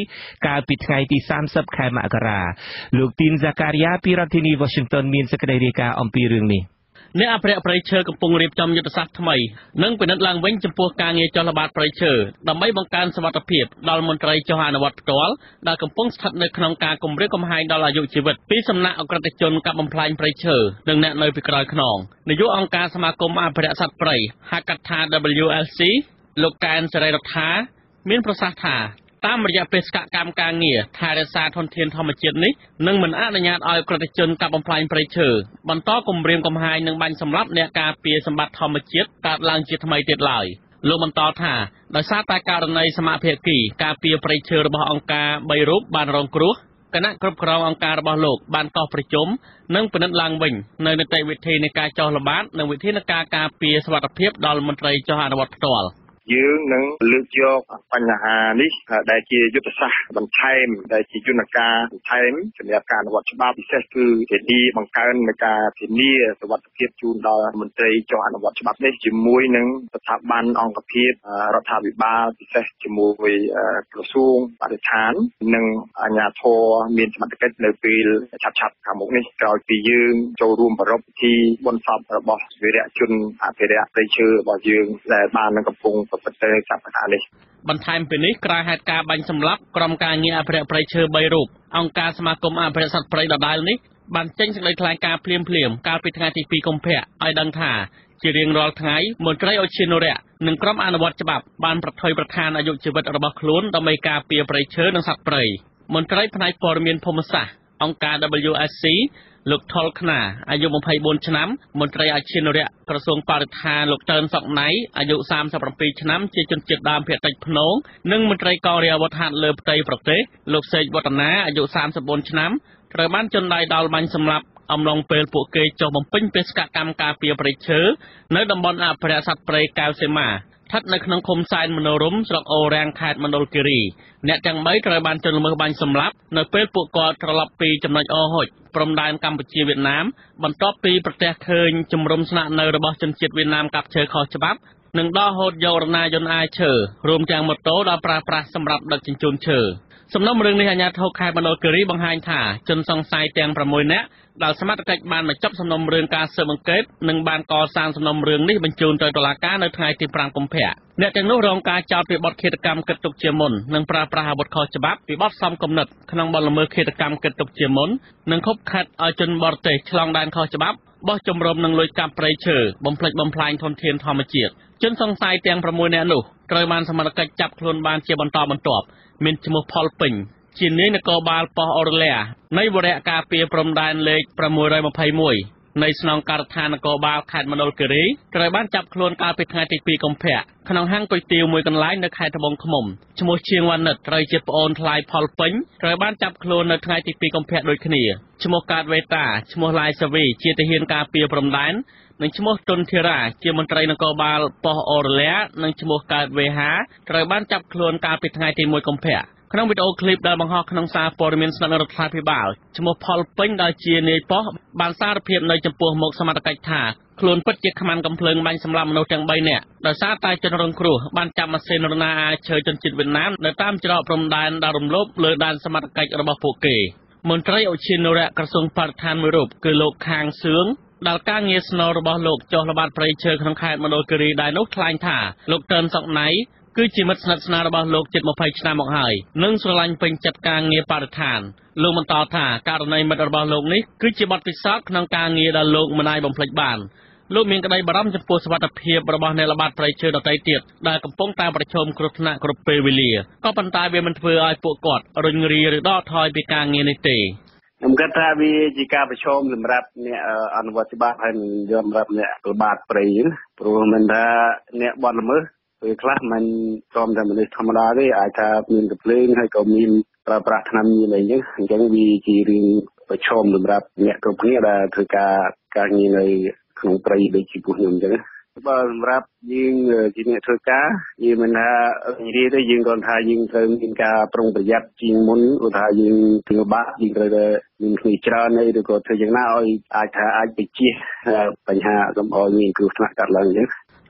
កាលពីថ្ងៃទីសាមសិបខែមករាលោកទីនហ្សាការីយ៉ាពីរដ្ឋធានី Washington មានសេចក្តីរាយការណ៍អំពីរឿងនេះអ្នកអភិរក្សព្រៃឈើកំពុងរៀបចំយុទ្ធសាស្ត្រថ្មីនិងពិនិត្យឡើងវិញចំពោះការងារចុះល្បាតព្រៃឈើដើម្បីបង្កើនសុវត្ថិភាពដល់មន្ត្រីចុះអនុវត្តផ្ទាល់ដែលកំពុងស្ថិតនៅក្នុងការគំរាមកំហែងដល់អាយុជីវិតពីសំណាក់អក្រិតជនកាប់បំផ្លាញព្រៃឈើនិងអ្នកនៅពីក្រោយខ្នងនាយកអង្គការសមាគមអភិរក្សសត្វព្រៃហៅកាត់ថា W L C លោកកែនសេរីរដ្ឋាមានប្រសាសន៍ថាតាមរយៈបេសកកម្មការងារថែរក្សាធនធានធម្មជាតិនេះនឹងមិនអនុញ្ញាតឲ្យក្រតិជនកាប់បំផ្លាញព្រៃឈើបន្តគំរាមកំហែងនិងបាញ់សម្លាប់អ្នកការពារសម្បត្តិធម្មជាតិកើតឡើងជាថ្មីទៀតឡើយលោកបន្តថាដោយសារតែករណីសមាភិកីការពារព្រៃឈើរបស់អង្គការបីរូបបានរងគ្រោះគណៈគ្រប់គ្រងអង្គការរបស់លោកបានកោះប្រជុំនិងពិនិត្យឡើងវិញនៅនីតិវិធីនៃការចុះល្បាតនិងវិធានការការពារសុវត្ថិភាពដល់មន្ត្រីចុះអនុវត្តផ្ទាល់យើងនឹងលើកយកបញ្ហានេះដែលជាយុទ្ធសាស្ត្របន្ថែមដែលជាយន្តការបន្ថែមសម្រាប់ការអនុវត្តច្បាប់ពិសេសគឺធានាបង្កើននៃការធានាសុវត្ថិភាពជូនដល់មន្ត្រីចុះអនុវត្តច្បាប់នេះជាមួយនឹងស្ថាប័នអង្គភាពរដ្ឋាភិបាលពិសេសជាមួយក្រសួងបរិស្ថាននិងអាជ្ញាធរមានសមត្ថកិច្ចនៅពេលឆាប់ឆាប់ខាងមុខនេះក្រោយពីយើងចូលរួមប្រារព្ធពិធីបុណ្យសពរបស់វីរៈជនអភិរក្សព្រៃឈើរបស់យើងដែលបាននឹងកំពុងបន្ថែមពីនេះក្រៅហេតុការណ៍បាញ់សម្លាប់ក្រុមការងារអភិរក្សព្រៃឈើបីរូបអង្គការសមាគមអភិរក្សសត្វព្រៃដដែលនេះបានចេញសេចក្តីថ្លែងការណ៍ភ្លាមៗកាលពីថ្ងៃទីពីរកុម្ភៈឲ្យដឹងថាជារៀងរាល់ថ្ងៃមន្ត្រីឧទ្យានុរក្សនិងក្រុមអនុវត្តច្បាប់បានប្រថុយប្រថានអាយុជីវិតរបស់ខ្លួនដើម្បីការពារព្រៃឈើនិងសត្វព្រៃមន្ត្រីផ្នែកព័ត៌មានភូមិសាស្ត្រអង្គការ W S Cលោកថុលខ្នាអាយុម្ភៃបួនឆ្នាំមន្ត្រីអាជ្ញានុរក្សក្រសួងបរិស្ថានលោកតើនសុកណៃអាយុសាមសិបប្រាំពីរឆ្នាំជាជនជាតិដើមភាគតិចភ្នងនិងមន្ត្រីកងរាជអាវុធហត្ថលើផ្ទៃប្រទេសលោកសេកវឌ្ឍនាអាយុសាមសិបបួនឆ្នាំត្រូវបានជន់ដៃដល់បាញ់សម្លាប់អំឡុងពេលពួកគេចុះបំពេញបេសកកម្មការពារព្រៃឈើនៅតំបន់អភិរក្សសត្វព្រៃកែវសីមាស្ថិតនៅក្នុងឃុំសែនមនោរម្យស្រុកអូរាំងខេត្តមណ្ឌលគិរីអ្នកទាំងបីត្រូវបានជន់ល្មើសបាញ់សម្លាប់នៅពេលពួកគាត់ត្រឡប់ពីចំណុចអូហុចព្រំដែនកម្ពុជាវៀតណាមបន្ទាប់ពីប្រទះឃើញជំរំស្នាក់នៅរបស់ជនជាតិវៀតណាមកាប់ឈើខុសច្បាប់និងដកហូតយករណាយន្តអាយឈើរួមទាំងម៉ូតូដល់ប្រើប្រាស់សម្រាប់ដឹកជញ្ជូនឈើសំណុំរឿងនេះអាជ្ញាធរខេត្តមណ្ឌលគិរីបង្ហាញថាជនសង្ស័យទាំងប្រាំមួយនាក់ដែលសមត្ថកិច្ចបានបញ្ចប់សំណុំរឿងការស៊ើបអង្កេតនិងបានកសាងសំណុំរឿងនេះបញ្ជូនទៅតុលាការនៅថ្ងៃទីប្រាំកុម្ភៈអ្នកទាំងនោះរងការចោទពីបទឃាតកម្មគិតទុកជាមុននិងប្រើប្រាស់អាវុធខុសច្បាប់ពីបទសំគំនិតក្នុងបទល្មើសឃាតកម្មគិតទុកជាមុននិងខុបខិតឲ្យជនបរទេសឆ្លងដែនខុសច្បាប់បោះជំរំនិងលួចកាប់ព្រៃឈើបំផ្លិចបំផ្លាញធនធានធម្មជាតិជនសង្ស័យទាំងប្រាំមួយនាក់នោះត្រូវបានសមត្ថកិច្ចចាប់ខ្លួនបានជាបន្តបន្ទាប់មានឈ្មោះផលពេញជានាយនគរបាលប៉ុស្តិ៍អូរលែនៃវរៈការពារព្រំដែនលេខប្រាំមួយរយម្ភៃមួយនៃស្នងការដ្ឋាននគរបាលខេត្តមណ្ឌលគិរីត្រូវបានចាប់ខ្លួនកាលពីថ្ងៃទីពីរកុម្ភៈក្នុងហាងគុយទាវមួយកន្លែងនៅខេត្តត្បូងឃ្មុំឈ្មោះជាងវណ្ណិតត្រូវជាប្អូនថ្លៃផលពេញត្រូវបានចាប់ខ្លួននៅថ្ងៃទីពីរកុម្ភៈដូចគ្នាឈ្មោះកើតវេតាឈ្មោះឡាយសាវីជាទាហានការពារព្រំដែននិងឈ្មោះតុនធីរ៉ាជាមន្ត្រីនគរបាលប៉ុស្តិ៍អូរលែនិងឈ្មោះកើតវេហាត្រូវបានចាប់ខ្លួនកាលពីថ្ងៃទីមួយកុម្ភៈក្នុងវីដេអូឃ្លីបដែលបង្ហោះក្នុងសារព័ត៌មានស្និទ្ធនឹងរដ្ឋាភិបាលឈ្មោះផលពេញដែលជានាយប៉ុស្តិ៍បានសារភាពនៅចំពោះមុខសមត្ថកិច្ចថាខ្លួនពិតជាខ្មាន់កំភ្លើងបាញ់សម្លាប់មនុស្សទាំងបីនាក់ដោយសារតែជនរងគ្រោះបានចាប់ម៉ាស៊ីនរណាអាឈើជនជាតិវៀតណាមនៅតាមច្រកព្រំដែនដែលរំលោភលើដែនសមត្ថកិច្ចរបស់ពួកគេមន្ត្រីឧទ្យានុរក្សក្រសួងបរិស្ថានមួយរូបគឺលោកខាងសឿងដែលការងារស្នូលរបស់លោកចុះល្បាតព្រៃឈើក្នុងខេត្តមណ្ឌលគិរីដែរនោះថ្លែងថាលោកតើនសុកណៃគឺជាមិត្តស្និទ្ធស្នាលរបស់លោកជិតម្ភៃឆ្នាំមកហើយនិងស្រឡាញ់ពេញចិត្តការងារបរិស្ថានលោកបន្តថាករណីមិត្តរបស់លោកនេះគឺជាបទពិសោធន៍ក្នុងការងារដែលលោកមិនអាចបំភ្លេចបានលោកមានក្តីបារម្ភចំពោះសុវត្ថិភាពរបស់អ្នកល្បាតព្រៃឈើដទៃទៀតដែលកំពុងតែប្រឈមគ្រោះថ្នាក់គ្រប់ពេលវេលាក៏ប៉ុន្តែវាមិនធ្វើឲ្យពួកគាត់រុញរាឬដកថយពីការងារនេះទេខ្ញុំគិតថាវាជាការប្រឈមសម្រាប់អ្នកអនុវត្តច្បាប់ហើយសម្រាប់អ្នកល្បាតព្រៃព្រោះមិនថាអ្នកបទល្មើសពេលខ្លះមិនព្រមតែមនុស្សធម្មតាទេអាចថាមានកំភ្លើងហើយក៏មានប្រើប្រាស់ថ្នាំមានអីចឹងអញ្ចឹងវាជារឿងប្រឈមសម្រាប់អ្នកគ្រប់គ្នាដែលធ្វើការការងារនៅក្នុងព្រៃដូចជាពួកខ្ញុំអញ្ចឹងបើសម្រាប់យើងជាអ្នកធ្វើការយើងមិនថានិយាយទៅយើងគាត់ថាយើងត្រូវមានការប្រុងប្រយ័ត្នជាងមុនគាត់ថាយើងធ្វើបាក់យើងត្រូវតែមានគ្នាច្រើនអីឬក៏ធ្វើយ៉ាងណាឲ្យអាចថាអាចបញ្ជៀសបញ្ហាកុំឲ្យមានគ្រោះថ្នាក់កើតឡើងអញ្ចឹង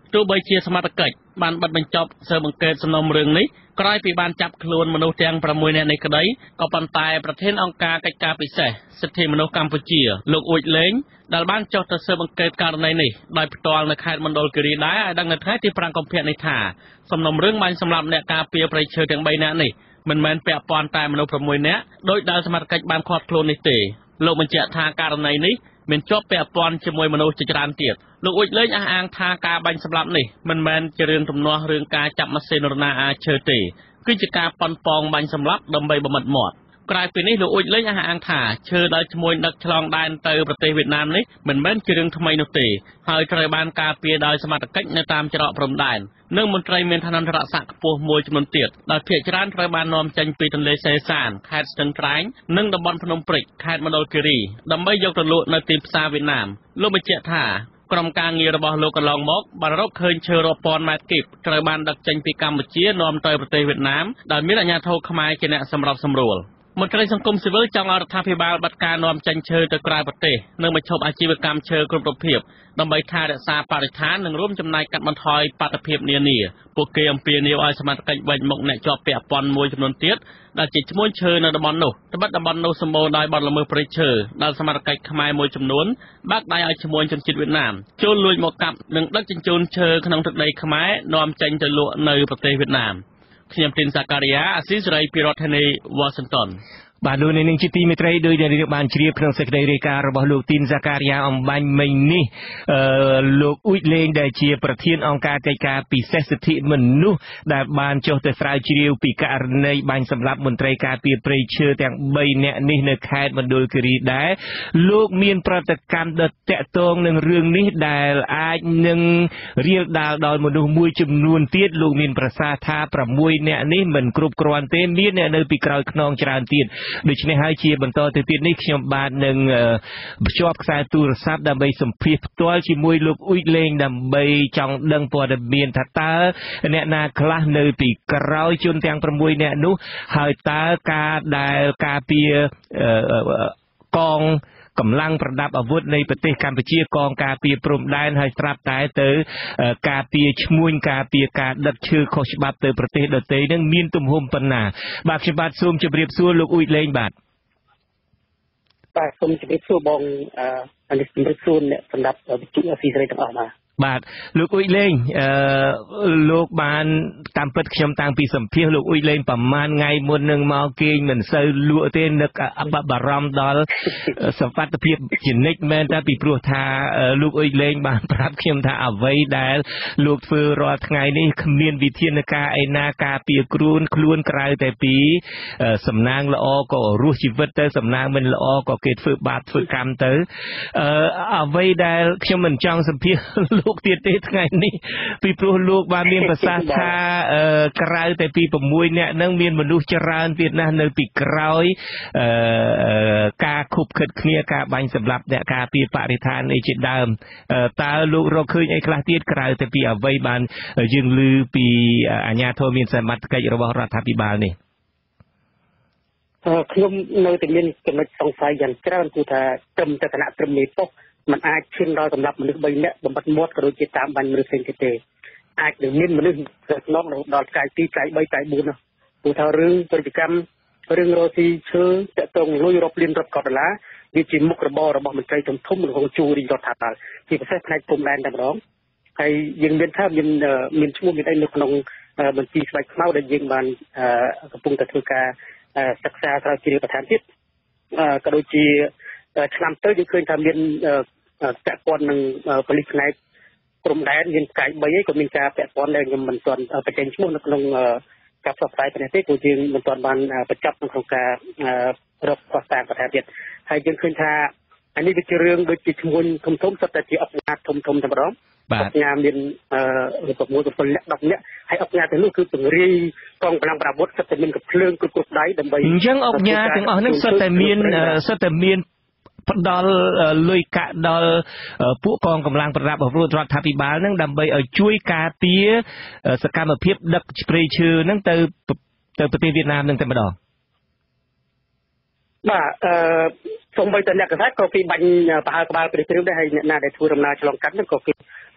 ទោះបីជាសមត្ថកិច្ចបានបិទបញ្ចប់ស៊ើបអង្កេតសំណុំរឿងនេះក្រោយពីបានចាប់ខ្លួនមនុស្សទាំងប្រាំមួយនាក់នេះក្តីក៏ប៉ុន្តែប្រធានអង្គការកិច្ចការពិសេសសិទ្ធិមនុស្សកម្ពុជាលោកអ៊ូចលេងដែលបានចុះទៅស៊ើបអង្កេតករណីនេះដោយផ្ទាល់នៅខេត្តមណ្ឌលគិរីដែរឲ្យដឹងនៅថ្ងៃទីប្រាំកុម្ភៈនេះថាសំណុំរឿងបានសម្លាប់អ្នកការពារព្រៃឈើទាំងបីនាក់នេះមិនមែនពាក់ព័ន្ធតែមនុស្សប្រាំមួយនាក់ដោយដែលសមត្ថកិច្ចបានឃាត់ខ្លួននេះទេលោកបញ្ជាក់ថាករណីនេះមានជាប់ពាក់ព័ន្ធជាមួយមនុស្សជាច្រើនទៀតលោកអ៊ុចលេងអះអាងថាការបាញ់សម្លាប់នេះមិនមែនជារឿងទំនាស់រឿងការចាប់ម៉ាស៊ីនរណាអាឈើទេគឺជាការប៉ុនប៉ងបាញ់សម្លាប់ដើម្បីបំបិទមាត់ក្រៅពីនេះលោកអ៊ុចលេងអះអាងថាឈើដែលឈ្មួញដឹកឆ្លងដែនទៅប្រទេសវៀតណាមនេះមិនមែនជារឿងថ្មីនោះទេហើយត្រូវបានការពារដោយសមត្ថកិច្ចនៅតាមច្រកព្រំដែននិងមន្ត្រីមានឋានន្តរស័ក្តិខ្ពស់មួយចំនួនទៀតដែលភាគច្រើនត្រូវបាននាំចេញពីទន្លេសេសានខេត្តស្ទឹងត្រែងនិងតំបន់ភ្នំព្រេចខេត្តមណ្ឌលគិរីដើម្បីយកទៅលក់នៅទីផ្សារវៀតណាមលោកបញ្ជាក់ថាក្រុមការងាររបស់លោកកន្លងមកបានរកឃើញឈើរាប់ពាន់ម៉ែត្រគីបត្រូវបានដឹកចេញពីកម្ពុជានាំទៅប្រទេសវៀតណាមដែលមានអាជ្ញាធរខ្មែរជាអ្នកសម្របសម្រួលមន្ត្រីសង្គមស៊ីវិលចង់ឲ្យរដ្ឋាភិបាលបិទការនាំចេញឈើទៅក្រៅប្រទេសនិងបញ្ឈប់អាជីវកម្មឈើគ្រប់រូបភាពដើម្បីថែរក្សាបរិស្ថាននិងរួមចំណែកកាត់បន្ថយបាតុភិបនានាពួកគេអំពាវនាវឲ្យសមត្ថកិច្ចវេញមុខអ្នកជាប់ពាក់ព័ន្ធមួយចំនួនទៀតដែលជាឈ្មោះឈើនៅតំបន់នោះត្បិតតំបន់នោះសម្បូរដោយបទល្មើសព្រៃឈើដែលសមត្ថកិច្ចខ្មែរមួយចំនួនបាក់ដៃឲ្យឈ្មោះជនជាតិវៀតណាមចូលលួចមកកាប់និងដឹកជញ្ជូនឈើក្នុងទឹកដីខ្មែរនាំចេញទៅលក់នៅប្រទេសវៀតណាមខ្ញុំទីនសាការីយ៉ាអាស៊ីសេរីពីរដ្ឋធានី Washington បាទលោកនាងជាទីមេត្រីដោយដែលរៀបបានជ្រាបក្នុងសេចក្តីរាយការណ៍របស់លោកទីនសាការីយ៉ាអំបញ្ញមិញនេះអឺលោកអ៊ុចលេងដែលជាប្រធានអង្គការកិច្ចការពិសេសសិទ្ធិមនុស្សដែលបានចុះទៅស្រាវជ្រាវពីករណីបាញ់សម្លាប់មន្ត្រីការពារព្រៃឈើទាំងបីនាក់នេះនៅខេត្តមណ្ឌលគិរីដែរលោកមានប្រតិកម្មដតាក់ទងនឹងរឿងនេះដែលអាចនឹងរៀលដាលដល់មនុស្សមួយចំនួនទៀតលោកមានប្រសាសន៍ថាប្រាំមួយនាក់នេះមិនគ្រប់គ្រាន់ទេមានអ្នកនៅពីក្រោយខ្នងច្រើនទៀតដូច្នេះហើយជាបន្តទៅទៀតនេះខ្ញុំបាទនឹងភ្ជាប់ខ្សែទូរស័ព្ទដើម្បីសម្ភាសផ្ទាល់ជាមួយលោកអ៊ុចលេងដើម្បីចង់ដឹងព័ត៌មានថាតើអ្នកណាខ្លះនៅពីក្រោយជនទាំងប្រាំមួយនាក់នោះហើយតើការដែលការពារកងកម្លាំងប្រដាប់អាវុធនៃប្រទេសកម្ពុជាកងការពារព្រំដែនហើយស្រាប់តែទៅការពារឈ្មួញការពារការដឹកឈើខុសច្បាប់ទៅប្រទេសដទៃនឹងមានទំហំប៉ុណ្ណាបាទខ្ញុំបាទសូមជម្រាបសួរលោកអ៊ុចលេងបាទបាទសូមជម្រាបសួរបងអឺនេះជម្រាបសួរអ្នកសម្រាប់វិទ្យុអស៊ីសេរីទាំងអស់បាទបាទលោកអ៊ុចលេងអឺលោកបានតាមពិតខ្ញុំតាំងពីសម្ភាសលោកអ៊ុចលេងប្រហែលថ្ងៃមុននឹងមកគេងមិនសូវលក់ទេនឹកអបបារម្ភដល់សវត្ថិភាពជានិច្ចមែនតែពីព្រោះថាលោកអ៊ុចលេងបានប្រាប់ខ្ញុំថាអ្វីដែលលោកធ្វើរាល់ថ្ងៃនេះគ្មានវិធានការឯណាការពារខ្លួនខ្លួនក្រៅតែពីសំណាងល្អក៏រស់ជីវិតទៅសំណាងមិនល្អក៏គេធ្វើបាបធ្វើកម្មទៅអឺអ្វីដែលខ្ញុំមិនចង់សម្ភាសលោកទៀតទេថ្ងៃនេះពីព្រោះលោកបានមានប្រសាសន៍ថាក្រៅតែពីប្រាំមួយនាក់នឹងមានមនុស្សច្រើនទៀតណាស់នៅពីក្រោយការខុបខិតគ្នាការបាញ់សម្លាប់អ្នកការពារបរិស្ថានអីជាដើមតើលោករកឃើញអីខ្លះទៀតក្រៅតែពីអ្វីបានយើងឮពីអាជ្ញាធរមានសមត្ថកិច្ចរបស់រដ្ឋាភិបាលនេះខ្ញុំនៅតែមានចំណុចសង្ស័យយ៉ាងច្រើនគឺថាត្រឹមតែគណៈត្រឹមនេះប៉ុស្តិ៍มันអាចឈានដល់សម្រាប់មនុស្សបីនាក់បំបត្តិមាត់ក៏ដូចជាតាមបាញ់មនុស្សផ្សេងទៀតទេអាចនឹងមានមនុស្សក្នុងដល់ផ្កាយពីរផ្កាយបីផ្កាយបួននោះព្រោះថារឿងប្រតិកម្មរឿងរ៉ូស៊ីឈើតាក់ទងលុយរាប់លានរាប់កោដុល្លារវាជាមុខរបររបស់មន្ត្រីធំធំរបស់ជួរីរដ្ឋាភិបាលជាពិសេសផ្នែកព្រំដែនតែម្ដងហើយយើងមានថាមានមានឈ្មោះមានអីនៅក្នុងបញ្ជីស្បែកខ្មៅដែលយើងបានកំពុងតែធ្វើការសិក្សាស្រាវជ្រាវបន្ថែមទៀតក៏ដូចជាឆ្នាំទៅយើងឃើញថាមានពាក់ព័ន្ធនឹងប៉ូលីសផ្នែកព្រំដែនមានផ្កាយបីឯងក៏មានការពាក់ព័ន្ធដែលខ្ញុំមិនទាន់បញ្ចេញឈ្មោះនៅក្នុងការផ្សព្វផ្សាយប៉ុណ្ណេះទេព្រោះយើងមិនទាន់បានបញ្ចប់ក្នុងការរកផ្សព្វផ្សាយបន្ថែមទៀតហើយយើងឃើញថាអានេះវាជារឿងដូចជាឈ្មោះធំធំសុទ្ធតែជាអុកញ៉ាធំធំតែម្ដងអុកញ៉ាមានប្រមូលប្រពលអ្នកដប់អ្នកហើយអុកញ៉ាទាំងនោះគឺពង្រាយកងកម្លាំងប្រដាប់អាវុធសុទ្ធតែមានកំភ្លើងគ្រប់គ្រប់ដៃដើម្បីអញ្ចឹងអុកញ៉ាទាំងអស់ហ្នឹងសុទ្ធតែមានសុទ្ធតែមានផ្ដល់លុយកាក់ដល់ពួកកងកម្លាំងប្រដាប់អាវុធរដ្ឋាភិបាលហ្នឹងដើម្បីឲ្យជួយការពារសកម្មភាពដឹកស្ព្រៃឈើហ្នឹងទៅទៅប្រទេសវៀតណាមហ្នឹងតែម្ដងបាទអឺសូម្បីតែអ្នកកសែតក៏គេបាញ់ប្រហើក្បាលព្រះគ្រឿងដែរហើយអ្នកណាដែលធ្វើដំណើរឆ្លងកាត់ហ្នឹងក៏គេ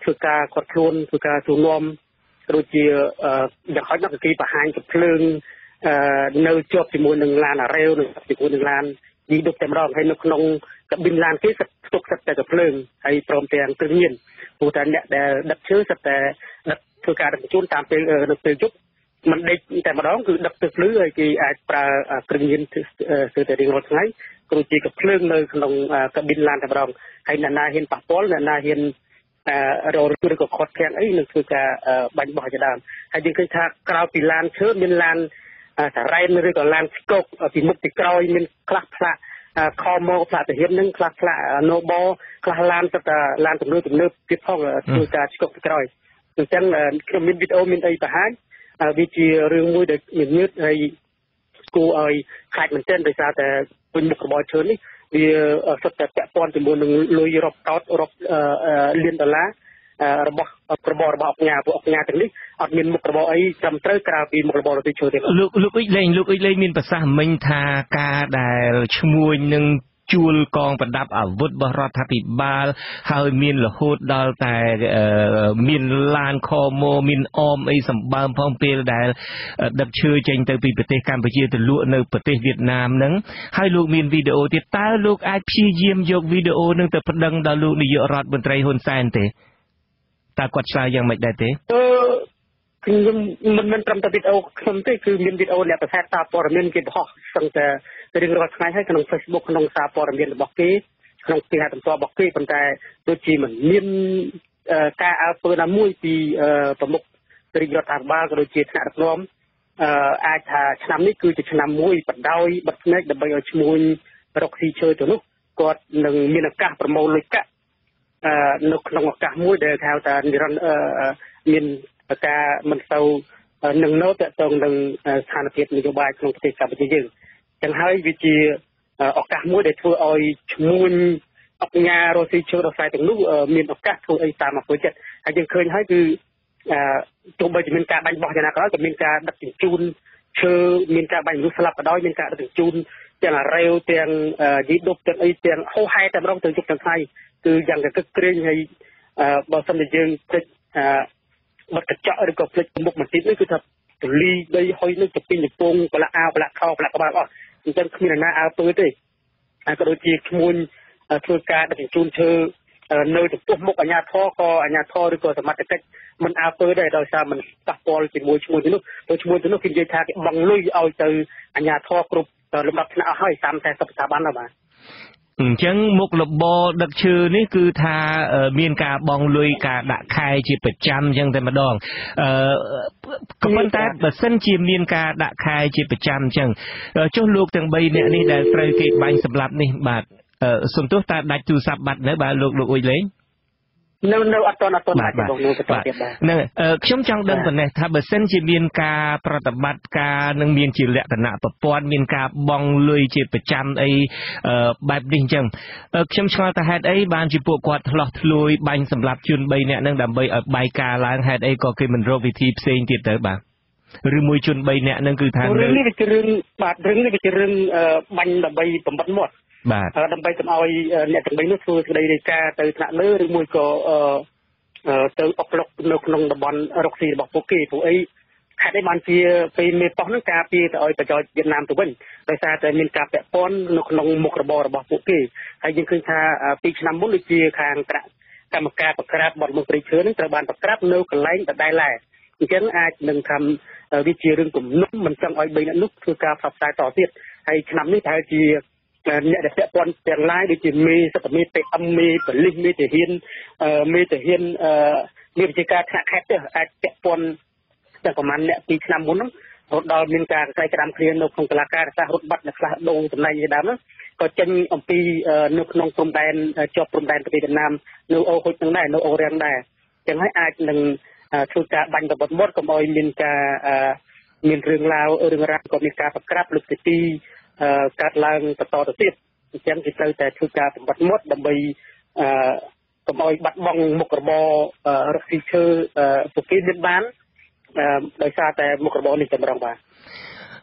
ធ្វើការគាត់ខ្លួនធ្វើការជួនំដូចជាយ៉ាងហោចណាស់គឺបង្ហាញកំភ្លើងនៅជាប់ជាមួយនឹងឡានអារ៉េវនិងជាមួយនឹងឡានយីដុបតែម្ដងហើយនៅក្នុងកាប៊ីនឡានគេសិតស្ទុកសិតតែកំភ្លើងហើយព្រមទាំងគ្រឿងញៀនព្រោះតែអ្នកដែលដឹកឈើសិតតែដឹកធ្វើការដឹកជញ្ជូនតាមពេលនៅពេលយប់មិនដេកតែម្ដងគឺដឹកទៅភ្លឺហើយគេអាចប្រើគ្រឿងញៀនធ្វើតែរៀងរាល់ថ្ងៃក៏ដូចជាកំភ្លើងនៅក្នុងកាប៊ីនឡានតែម្ដងហើយអ្នកណាហ៊ានប៉ះពាល់អ្នកណាហ៊ានរលឬក៏ខត់ខាំងអីនឹងធ្វើការបាញ់បោះជាដើមហើយយើងឃើញថាក្រៅពីឡានឈើមានឡានសារ៉ែនឬក៏ឡានស្កុកពីមុខពីក្រោយមានខ្លះផ្លាកខមមកផ្លាកទាហាននឹងខ្លះផ្លាកណូបលខ្លះឡានទៅតែឡានទំនើបទំនើបទៀតផងធ្វើការស្កុកពីក្រោយអញ្ចឹងខ្ញុំមានវីដេអូមានអីបង្ហាញវាជារឿងមួយដែលញញើតហើយគួរឲ្យខ្លាចមែនទែនដោយសារតែវិញមុខរបរឈើនេះវាសុទ្ធតែពាក់ព័ន្ធជាមួយនឹងលុយរាប់តោតរាប់លានដុល្លាររបស់របររបស់អង្គការពួកអង្គការទាំងនេះអត់មានមុខរបរអីត្រឹមត្រូវក្រៅពីមុខរបរទីឈើទេលោកលោកអ៊ិចលេងលោកអ៊ិចលេងមានប្រសាសន៍មិញថាការដែលឈ្មួញនឹងជួលកងប្រដាប់អាវុធរបស់រដ្ឋាភិបាលហើយមានរហូតដល់តែមានឡានខម៉ូមានអមអីសម្បើមផងពេលដែលដឹកឈើចេញទៅពីប្រទេសកម្ពុជាទៅលក់នៅប្រទេសវៀតណាមហ្នឹងហើយលោកមានវីដេអូទៀតតើលោកអាចព្យាយាមយកវីដេអូហ្នឹងទៅប្តឹងដល់លោកនាយករដ្ឋមន្ត្រីហ៊ុនសែនទេតើគាត់ឆ្លើយយ៉ាងម៉េចដែរទេអឺខ្ញុំមិនមិនត្រឹមតែវីដេអូខ្ញុំទេគឺមានវីដេអូអ្នកប្រសាទសារព័ត៌មានគេបោះសឹងតែរៀងរាល់ថ្ងៃហើយក្នុង Facebook ក្នុងសារព័ត៌មានរបស់គេក្នុងគេហទំព័ររបស់គេប៉ុន្តែដូចជាមិនមានការអើពើណាមួយពីប្រមុខរាជរដ្ឋាភិបាលក៏ដូចជាថ្នាក់ដឹកនាំអាចថាឆ្នាំនេះគឺជាឆ្នាំមួយបដោយបិទភ្នែកដើម្បីឲ្យឈ្មួញរកស៊ីឈើទៅនោះគាត់នឹងមានឱកាសប្រមូលលុយកាក់នៅក្នុងឱកាសមួយដែលគេហៅថានិរន្តរមានការមិនសូវនឹងនៅតទៅនឹងស្ថានភាពនយោបាយក្នុងប្រទេសកម្ពុជាយើងចឹងហើយវាជាឱកាសមួយដែលធ្វើឲ្យឈ្មួញអង្គការរស់ស៊ីឈើដល់ខ្សែទាំងនោះមានឱកាសធ្វើអីតាមអំពើចិត្តហើយយើងឃើញហើយគឺទោះបីជាមានការបាញ់បោះយ៉ាងណាក៏ដោយក៏មានការដឹកជញ្ជូនឈើមានការបាញ់មនុស្សស្លាប់ក៏ដោយមានការដឹកជញ្ជូនទាំងអារ៉េវទាំងយីដុបទាំងអីទាំងហូហែតែម្ដងទៅជប់ទាំងថ្ងៃគឺយ៉ាងកឹកក្រែងហើយបើសិនជាយើងភ្លេចបិទកញ្ចក់ឬក៏ភ្លេចមុខបន្តិចនេះគឺថាទលីដីហុយនេះទៅពីកំពង់ប្រឡាក់អាវប្រឡាក់ខោប្រឡាក់ក្បាលអស់អញ្ចឹងគ្មានអ្នកណាអើពើទេហើយក៏ដូចជាឈ្មួញធ្វើការដឹកជញ្ជូនឈើនៅចំពោះមុខអាជ្ញាធរក៏អាជ្ញាធរឬក៏សមត្ថកិច្ចមិនអើពើដែរដោយសារមិនប៉ះពាល់ជាមួយឈ្មួញទៅនោះព្រោះឈ្មួញទៅនោះគេនិយាយថាគេបង់លុយឲ្យទៅអាជ្ញាធរគ្រប់លំដាប់ថ្នាក់អស់ហើយតាមតែសពស្ថាប័នហើយបាទអញ្ចឹងមុខរបរដឹកឈើនេះគឺថាមានការបង់លុយការដាក់ខែជាប្រចាំអញ្ចឹងតែម្ដងអឺក៏ប៉ុន្តែបើសិនជាមានការដាក់ខែជាប្រចាំអញ្ចឹងចុះលោកទាំងបីនាក់នេះដែលត្រូវគេបាញ់សម្លាប់នេះបាទសំទោសតើដាច់ទូរស័ព្ទបាត់នៅបាទលោកលោកអ៊ុយលេងនៅនៅអត់តអត់តអាចបងនៅបន្តទៀតដែរហ្នឹងខ្ញុំចង់ដឹងប៉ុណ្ណេះថាបើសិនជាមានការប្រតិបត្តិការនឹងមានជាលក្ខណៈប្រព័ន្ធមានការបង់លុយជាប្រចាំអីបែបនេះអញ្ចឹងខ្ញុំឆ្ងល់ថាហេតុអីបានជាពួកគាត់ឆ្លោះធ្លួយបាញ់សម្លាប់ជនបីនាក់ហ្នឹងដើម្បីឲ្យបាយការឡើងហេតុអីក៏គេមិនរកវិធីផ្សេងទៀតទៅបាទឬមួយជនបីនាក់ហ្នឹងគឺថារឿងនេះវាជារឿងបាទរឿងនេះវាជារឿងបាញ់ដើម្បីបំបត្តិមាត់បាទដើម្បីកុំឲ្យអ្នកទាំងបីនោះធ្វើសេចក្តីរាយការណ៍ទៅថ្នាក់លើឬមួយក៏ទៅអុកឡុកនៅក្នុងតំបន់រកស៊ីរបស់ពួកគេព្រោះអីហេតុអីបានជាពេលមេប៉ោះហ្នឹងការពារទៅឲ្យប្រយោជន៍វៀតណាមទៅវិញដោយសារតែមានការពាក់ព័ន្ធនៅក្នុងមុខរបររបស់ពួកគេហើយយើងឃើញថាពីឆ្នាំមុនដូចជាខាងគណៈកម្មការបង្ក្រាបបទល្មើសព្រៃឈើហ្នឹងត្រូវបានបង្ក្រាបនៅកន្លែងដដែលដែរអញ្ចឹងអាចនឹងថាវាជារឿងគំនុំមិនចង់ឲ្យបីអ្នកនោះធ្វើការផ្សព្វផ្សាយតទៀតហើយឆ្នាំនេះប្រហែលជាអ្នកដែលពាក់ព័ន្ធទាំងឡាយដូចជាមេសកម្មមេ pê em មេប៉ូលីសមេទាហានមេទាហានមេវិជ្ជាការថ្នាក់ខេត្តទៅអាចពាក់ព័ន្ធតែប្រហែលអ្នកពីឆ្នាំមុនហ្នឹងរហូតដល់មានការក្រាយក្រាមគ្នានៅក្នុងតុលាការសាសរត់បាត់នៅខ្លះដងតំណែងជាដើមហ្នឹងក៏ចេញអំពីនៅក្នុងព្រំដែនជាប់ព្រំដែនប្រទេសវៀតណាមនៅអូហុចហ្នឹងដែរនៅអូរ៉ាំងដែរអញ្ចឹងហើយអាចនឹងធ្វើការបាញ់បបត់មាត់កុំឲ្យមានការមានរឿងឡាវរឿងរ៉ាវក៏មានការប្រក្រាបលើកទីពីរកាត់ឡើងបន្តទៅទៀតអញ្ចឹងគេត្រូវតែធ្វើការបំបត្តិមាត់ដើម្បីកុំឲ្យបាត់បង់មុខរបររកស៊ីឈើពួកគេមានបានដោយសារតែមុខរបរនេះតែម្ដងបាទ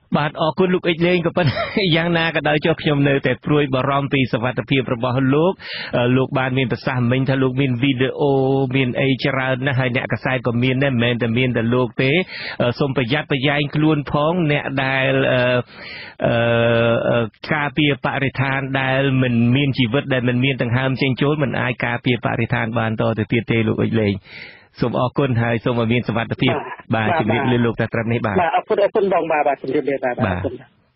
បាទអរគុណលោកអេចលេងក៏ប៉ុន្តែយ៉ាងណាក៏ដោយចុះខ្ញុំនៅតែព្រួយបារម្ភពីសុវត្ថិភាពរបស់លោកលោកបានមានប្រសាសន៍មិញថាលោកមានវីដេអូមានអីច្រើនណាស់ហើយអ្នកកសែតក៏មានដែរមិនមែនតែមានតែលោកទេសូមប្រយ័ត្នប្រយែងខ្លួនផងអ្នកដែលអឺការពារបរិស្ថានដែលមិនមានជីវិតដែលមិនមានដង្ហើមចេញចូលមិនអាចការពារបរិស្ថានបានតទៅទៀតទេលោកអេចលេងសូមអរគុណហើយសូមឲ្យមានសុវត្ថិភាពបាទជំរាបលាលោកតែត្រឹមនេះបាទបាទអរគុណអរគុណបងបាទបាទជំរាបលាបាទអរគុណ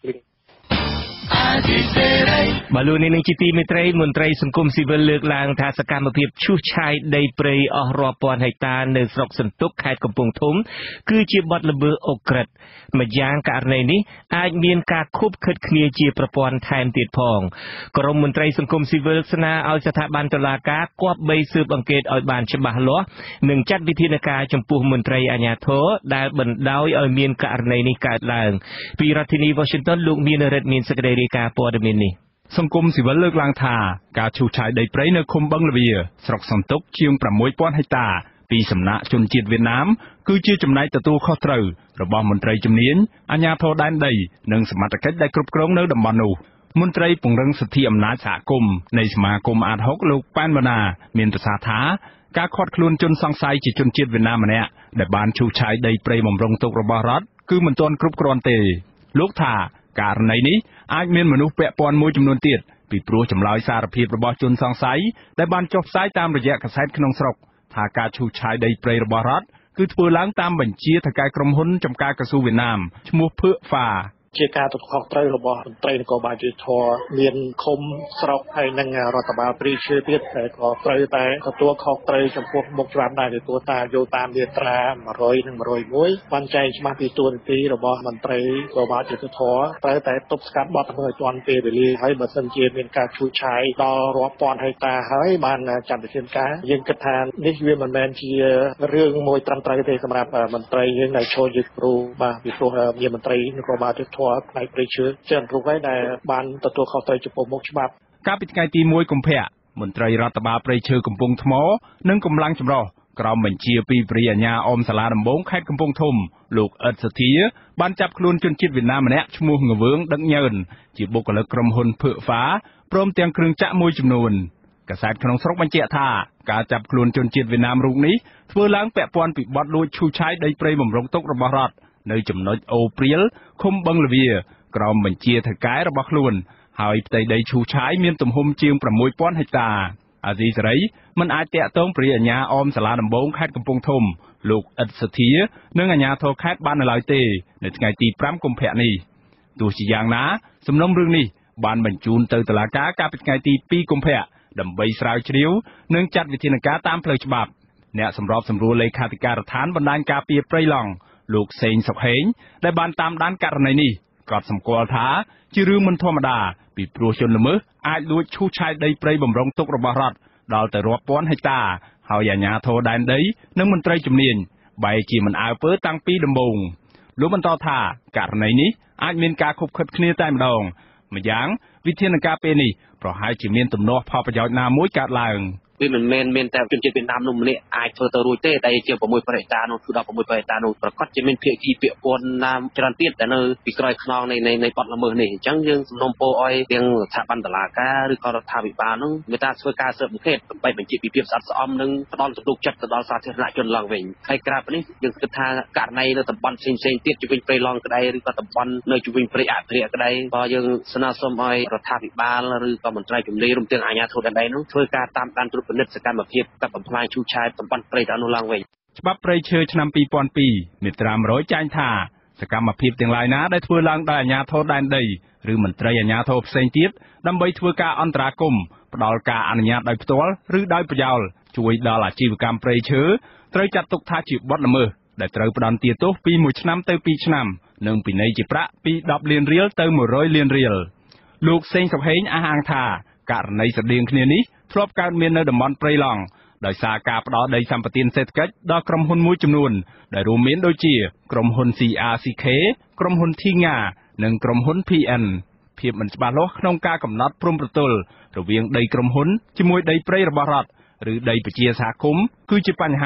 បាទលោកនាងជាទីមេត្រីមន្ត្រីសង្គមស៊ីវិលលើកឡើងថាសកម្មភាពឈូសឆាយដីព្រៃអស់រាប់ពាន់ហិកតានៅស្រុកសន្ទុកខេត្តកំពង់ធំគឺជាបទល្មើសអូក្រិតម្យ៉ាងករណីនេះអាចមានការខុបខិតគ្នាជាប្រព័ន្ធថែមទៀតផងក្រមមន្ត្រីសង្គមស៊ីវិលស្នើឲ្យស្ថាប័នតុលាការគប្បីស៊ើបអង្កេតឲ្យបានច្បាស់លាស់និងចាត់វិធានការចំពោះមន្ត្រីអាជ្ញាធរដែលបណ្ដោយឲ្យមានករណីនេះកើតឡើងពីរដ្ឋធានី Washington លោកមានរិទ្ធមានសេចក្តីរាយការណ៍ព័ត៌មាននេះសង្គមស៊ីវិលលើកឡើងថាការឈូសឆាយដីព្រៃនៅឃុំបឹងល្វាស្រុកសន្ទុកជាង ប្រាំមួយពាន់ហិកតាពីសំណាក់ជនជាតិវៀតណាមគឺជាចំណែកទទួលខុសត្រូវរបស់មន្ត្រីជំនាញអាជ្ញាធរដែនដីនិងសមត្ថកិច្ចដែលគ្រប់គ្រងនៅតំបន់នោះមន្ត្រីពង្រឹងសិទ្ធិអំណាចសហគមន៍នៃសមាគមអាត ហុក លោកប៉ែនវណ្ណាមានប្រសាសន៍ថាការឃាត់ខ្លួនជនសង្ស័យជាជនជាតិវៀតណាមម្នាក់ដែលបានឈូសឆាយដីព្រៃបំរុងទុករបស់រដ្ឋគឺមិនទាន់គ្រប់គ្រាន់ទេលោកថាករណីនេះអាចមានមនុស្សពាក់ព័ន្ធមួយចំនួនទៀតពីព្រោះចម្លើយសារភាពរបស់ជនសង្ស័យដែលបានចុះផ្សាយតាមរយៈកាសែតក្នុងស្រុកថាការឈូសឆាយដីព្រៃរបស់រដ្ឋគឺធ្វើឡើងតាមបញ្ជាថៅកែក្រុមហ៊ុនចំការកស៊ូវៀតណាមឈ្មោះភឿកហ្វាជាការទទួលខុសត្រូវរបស់មន្ត្រីនគរបាលយុតិធម៌មានឃុំស្រុកហើយនិងរដ្ឋបាលព្រីឈើទៀតតែក៏ត្រូវតែទទួលខុសត្រូវចំពោះមុខច្បាប់ដែរទទួលតាមយោតាមមាត្រាមួយរយនិងមួយរយមួយបានចែងច្បាស់ពីទួនាទីរបស់មន្ត្រីនគរបាលយុតិធម៌ត្រូវតែទប់ស្កាត់បទល្មើសឲ្យទាន់ពេលវេលាហើយបើសិនជាមានការឈូសឆាយដល់រាប់ពាន់ហិកតាហើយបានចាត់វិធានការយើងគិតថានេះវាមិនមែនជារឿងមួយត្រឹមត្រូវទេសម្រាប់មន្ត្រីយើងដែលចូលជាគ្រូបាទពីព្រោះមានមន្ត្រីនគរបាលយុតិធម៌ផ្នែកព្រៃឈើច្រើនរូបហើយដែលបានទទួលខុសត្រូវចំពោះមុខច្បាប់កាលពីថ្ងៃទីមួយកុម្ភៈមន្ត្រីរដ្ឋបាលព្រៃឈើកំពង់ថ្មនិងកម្លាំងចម្រុះក្រោមបញ្ជាពីព្រះអាជ្ញាអមសាលាដំបងខេត្តកំពង់ធំលោកអ៊ិតសធាបានចាប់ខ្លួនជនជាតិវៀតណាមម្នាក់ឈ្មោះងវឿងដឹកញើនជាបុគ្គលិកក្រុមហ៊ុនភឿកហ្វាព្រមទាំងគ្រឿងចក្រមួយចំនួនកាសែតក្នុងស្រុកបញ្ជាក់ថាការចាប់ខ្លួនជនជាតិវៀតណាមរូបនេះធ្វើឡើងពាក់ព័ន្ធពីបទលួចឈូសឆាយដីព្រៃបំរុងទុករបស់រដ្ឋនៅចំណុចអូព្រាលឃុំបឹងល្វាក្រោមបញ្ជាថៅកែរបស់ខ្លួនហើយផ្ទៃដីឈូសឆាយមានទំហំជាង ប្រាំមួយពាន់ហិកតាអាស៊ីសេរីមិនអាចតាក់ទងព្រះអាជ្ញាអមសាលាដំបងខេត្តកំពង់ធំលោកអ៊ិតសធានិងអាជ្ញាធរខេត្តបាននៅឡើយទេនៅថ្ងៃទីប្រាំកុម្ភៈនេះទោះជាយ៉ាងណាសំណុំរឿងនេះបានបញ្ជូនទៅតុលាការកាលពីថ្ងៃទីពីរកុម្ភៈដើម្បីស្រាវជ្រាវនិងចាត់វិធានការតាមផ្លូវច្បាប់អ្នកសម្របសម្រួលលេខាធិការដ្ឋានបណ្ដាញការពារព្រៃឡង់លោកសេងសុខហេងដែលបានតាមដានករណីនេះក៏សម្គាល់ថាជារឿងមិនធម្មតាពីព្រោះជនល្មើសអាចលួចឈូសឆាយដីព្រៃបំរុងទុករបស់រដ្ឋដល់ទៅរាប់ពាន់ហិកតាហើយអាជ្ញាធរដែនដីនិងមន្ត្រីជំនាញបែរជាមិនអើពើតាំងពីដំបូងលោកបន្តថាករណីនេះអាចមានការខុបខិតគ្នាតែម្ដងម្យ៉ាងវិធានការពេលនេះប្រហែលជាមានទំនាស់ផលប្រយោជន៍ណាមួយកើតឡើងវាមិនមែនមានតែជនជាតិវៀតណាមនោះម្នាក់អាចធ្វើទៅរួចទេតែជា6ប្រទេសតានោះគឺដល់6ប្រទេសតានោះប្រកាសជាមានភាគីពាក់ព័ន្ធណាច្រើនទៀតតែនៅពីក្រោយខ្នងនៃនៃបទល្មើសនេះអញ្ចឹងយើងសំណូមពរឲ្យទាំងស្ថាប័នតុលាការឬក៏រដ្ឋាភិបាលនោះមេត្តាធ្វើការស៊ើបអង្កេតដើម្បីបញ្ជាក់ពីភាពស្អាតស្អំនិងផ្ដល់ទំនុកចិត្តទៅដល់សាធារណជនឡើងវិញហើយក្រៅពីនេះយើងគិតថាករណីនៅតំបន់ផ្សេងផ្សេងទៀតជុំវិញព្រៃឡង់ក្តីឬក៏តំបន់នៅជុំវិញព្រៃអភិរក្សក្តីក៏យើងស្នើសុំឲ្យរដ្ឋាភិបាលឬក៏មន្ត្រីជំនាញរួមទាំងអាជ្ញាធរដែនដីនោះធ្វើការតាមដានត្រួតពិនិត្យសកម្មភាពកាប់បំផ្លាញឈូសឆាយតំបន់ព្រៃទាំងនោះឡើងវិញច្បាប់ព្រៃឈើឆ្នាំពីរពាន់ពីរមាត្រាមួយរយចែងថាសកម្មភាពទាំងឡាយណាដែលធ្វើឡើងដោយអាជ្ញាធរដែនដីឬមន្ត្រីអាជ្ញាធរផ្សេងទៀតដើម្បីធ្វើការអន្តរាគមន៍ផ្ដល់ការអនុញ្ញាតដោយផ្ទាល់ឬដោយប្រយោលជួយដល់អាជីវកម្មព្រៃឈើត្រូវចាត់ទុកថាជាបទល្មើសដែលត្រូវផ្តន្ទាទោសពីមួយឆ្នាំទៅពីរឆ្នាំនិងពិន័យជាប្រាក់ពីដប់លានរៀលទៅមួយរយលានរៀលលោកសេងសុខហេងអះអាងថាករណីស្រដៀងគ្នានេះធ្លាប់កើតមាននៅតំបន់ព្រៃឡង់ដោយសារការផ្ដល់ដីសម្បត្តិសេដ្ឋកិច្ចដល់ក្រុមហ៊ុនមួយចំនួនដែលរួមមានដូចជាក្រុមហ៊ុន ស៊ី អារ ស៊ី ខេ ក្រុមហ៊ុន Thinga និងក្រុមហ៊ុន ភី អិន ភាពមិនច្បាស់លាស់ក្នុងការកំណត់ព្រំប្រទល់រវាងដីក្រុមហ៊ុនជាមួយដីព្រៃរបស់រដ្ឋឬដីប្រជាសហគមន៍គឺជាបញ្ហា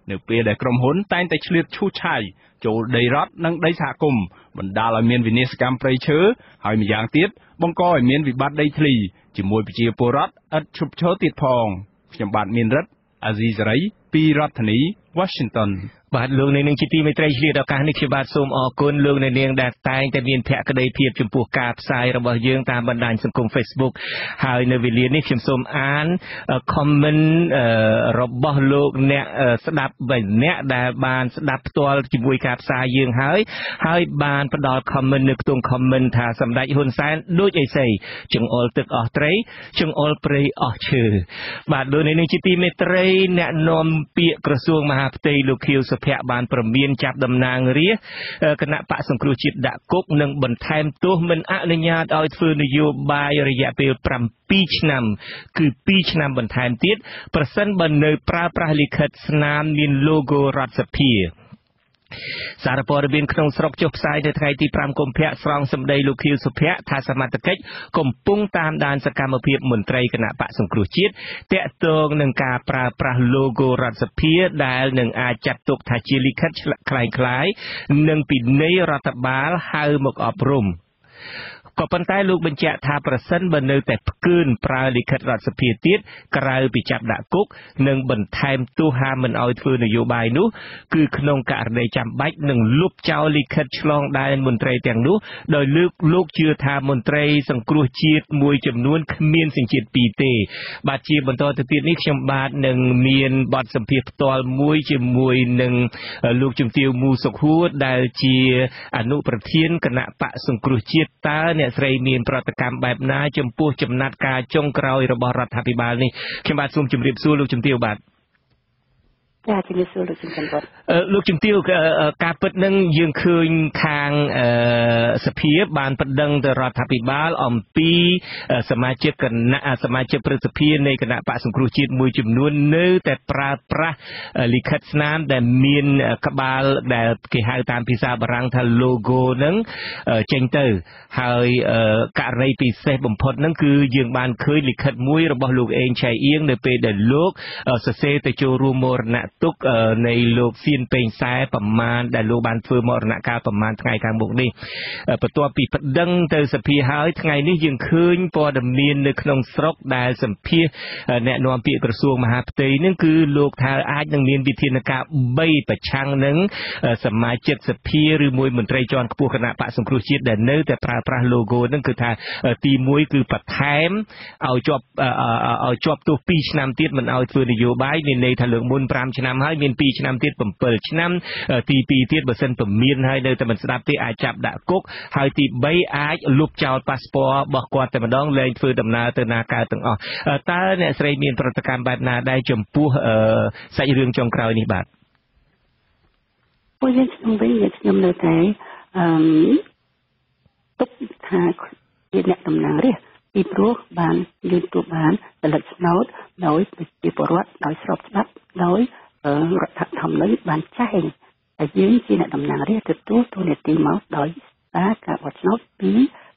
នៅពេលដែលក្រុមហ៊ុនតែងតែឆ្លៀតឈូសឆាយចូលដីរដ្ឋនិងដីសហគមន៍បណ្ដាលឲ្យមានវិនាសកម្មព្រៃឈើហើយម្យ៉ាងទៀតបង្កឲ្យមានវិបត្តិដីធ្លីជាមួយប្រជាពលរដ្ឋឥតឈប់ឈរទៀតផងខ្ញុំបាទមានរិទ្ធអាស៊ីសេរីពីរដ្ឋធានី Washington បាទលោកនាងជាទីមេត្រីឆ្លៀតឱកាសនេះខ្ញុំបាទសូមអរគុណលោកនាងដែលតែងតែមានភក្ដីភាពចំពោះការផ្សាយរបស់យើងតាមបណ្ដាញសង្គម Facebook ហើយនៅវេលានេះខ្ញុំសូមអាន comment របស់លោកអ្នកស្ដាប់3នាក់ដែលបានស្ដាប់ផ្ទាល់ជាមួយការផ្សាយយើងហើយហើយបានផ្ដល់ comment នៅក្នុង comment ថាសម្ដេចហ៊ុនសែនដូចអីសីចង្អុលទឹកអស់ត្រីចង្អុលព្រៃអស់ឈើបាទលោកនាងជាទីមេត្រីអ្នកនាំពាក្យក្រសួងមហាផ្ទៃលោកខៀវសុភ័ក្របានប្រមានចាប់តំណាងរាស្ត្រគណៈបកសង្គ្រោះជាតិដាក់គុកនិងបន្ថែមទោសមិនអនុញ្ញាតឲ្យធ្វើនយោបាយរយៈពេល7ឆ្នាំគឺ2ឆ្នាំបន្ថែមទៀតប្រសិនបើនៅប្រើប្រាស់លិខិតស្នាមមាន logo រដ្ឋសភាសារព័ត៌មានក្នុងស្រុកចុះផ្សាយនៅថ្ងៃទី5កុម្ភៈស្រង់សម្ដីលោកខៀវសុភ័ក្រថាសមត្ថកិច្ចកំពុងតាមដានសកម្មភាពមន្ត្រីគណៈបកសង្គ្រោះជាតិតាក់ទងនឹងការប្រើប្រាស់ logo រដ្ឋសភាដែលនឹងអាចចាត់ទុកថាជាលិខិតคล้ายៗនឹងពីនៃរដ្ឋបាលហៅមកអប់រំក៏ប៉ុន្តែលោកបញ្ជាក់ថាប្រសិនបើនៅតែផ្កើនប្រើលិខិតរដ្ឋសភាទៀតក្រៅពីចាប់ដាក់គុកនិងបន្ថែមទោសហាមមិនឲ្យធ្វើនយោបាយនោះគឺក្នុងករណីចាំបាច់នឹងលុបចោលលិខិតឆ្លងដែនមន្ត្រីទាំងនោះដោយលើកលោកជឿថាមន្ត្រីសង្គ្រោះជាតិមួយចំនួនគ្មានសញ្ជាតិពីរទេបាទជាបន្តទៅទៀតនេះខ្ញុំបាទនឹងមានបទសម្ភាសន៍ផ្ទាល់មួយជាមួយនឹងលោកជំទាវមូសុខហួរដែលជាអនុប្រធានគណៈបកសង្គ្រោះជាតិតើអ្នកស្រីមានប្រតិកម្មបែបណាចំពោះចំណាត់ការចុងក្រោយរបស់រដ្ឋាភិបាលនេះខ្ញុំបាទសូមជម្រាបសួរលោកជំទាវបាទចាជំរាបសួរលោកជំទាវបាទលោកជំទាវការពិតនឹងយើងឃើញខាងសភាបានប្តឹងទៅរដ្ឋាភិបាលអំពីសមាជិកគណៈសមាជិកព្រឹទ្ធសភានៃគណៈបកសង្គ្រោះជាតិមួយចំនួននៅតែប្រើប្រាស់លិខិតស្នាមដែលមានក្បាលដែលគេហៅតាមភាសាបារាំងថា logo ហ្នឹងចេញទៅហើយករណីពិសេសបំផុតហ្នឹងគឺយើងបានឃើញលិខិតមួយរបស់លោកអេងឆៃអៀងនៅពេលដែលលោកសរសេរទៅចូលរួមមរណៈទុកនៃលោកសៀនពេញសែប្រមាណដែលលោកបានធ្វើមរណកាលប្រមាណថ្ងៃខាងមុខនេះបន្ទាប់ពីប្តឹងទៅសភាហើយថ្ងៃនេះយើងឃើញព័ត៌មាននៅក្នុងស្រុកដែលសម្ភាសអ្នកនាំពាក្យក្រសួងមហាផ្ទៃនឹងគឺលោកថាអាចនឹងមានវិធានការ3ប្រឆាំងនឹងសមាជិកសភាឬមួយមន្ត្រីជាន់ខ្ពស់គណៈបកសង្គ្រោះជាតិដែលនៅតែប្រើប្រាស់ logo នឹងគឺថាទី1គឺបន្ថែមឲ្យជាប់ឲ្យជាប់ទោស2ឆ្នាំទៀតមិនឲ្យធ្វើនយោបាយមានន័យថាលើកមុន5ឆ្នាំហើយមាន2ឆ្នាំទៀត7ឆ្នាំទី2ទៀតបើសិនពមៀនហើយនៅតែមិនស្ដាប់ទេអាចចាប់ដាក់គុកហើយទី3អាចលុបចោលប៉ាសពតរបស់គាត់តែម្ដងលែងធ្វើដំណើរទៅណាកើតទាំងអស់តើអ្នកស្រីមានប្រតិកម្មបែបណាដែរចំពោះសាច់រឿងចុងក្រោយនេះបាទពួកយើងខ្ញុំវិញខ្ញុំនៅតែអឺទុកថាជាអ្នកតំណាងរាស្ត្រពីព្រោះបានយល់ទូបានផលិតឆ្នោតដោយប្រជាពលរដ្ឋដោយស្របច្បាប់ដោយរដ្ឋធម្មនុញ្ញបានចែងតែយើងជាអ្នកតំណាងរាស្ត្រទទួលតួនាទីមកដោយសារការបោះឆ្នោតពី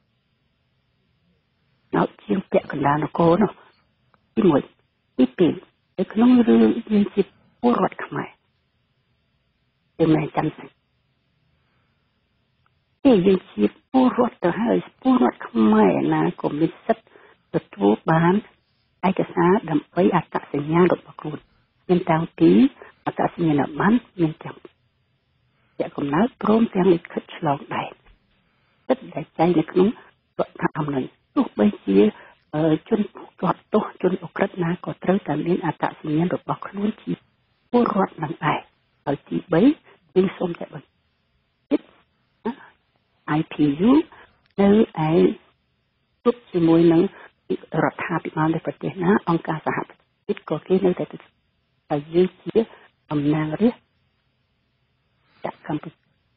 ដល់ជាងពាក់កណ្ដាលនគរនោះទី1ទី2នៅក្នុងរឿងយើងជាពលរដ្ឋខ្មែរយើងមិនចាំស្ទេយើងជាពលរដ្ឋទៅហើយពលរដ្ឋខ្មែរណាក៏មានសិទ្ធិទទួលបានឯកសារដើម្បីអត្តសញ្ញាណរបស់ខ្លួនមានតាំងពីអត្តសញ្ញាណប័ណ្ណមានទាំងជាកំណើតព្រមទាំងលិខិតឆ្លងដែនសិទ្ធិដែលចែងនៅក្នុងរដ្ឋធម្មនុញ្ញទោះបីជាជនជាប់ទោសជនអក្រិតណាក៏ត្រូវតែមានអត្តសញ្ញាណរបស់ខ្លួនជាពលរដ្ឋនឹងដែរហើយទី3យើងសូមតែបញ្ជាក់ I P U នៅឯទុកជាមួយនឹងរដ្ឋាភិបាលនៃប្រទេសណាអង្គការសហប្រជាជាតិក៏គេនៅតែហើយយើងជាតំណាងរាស្ត្រจากកម្ពុជា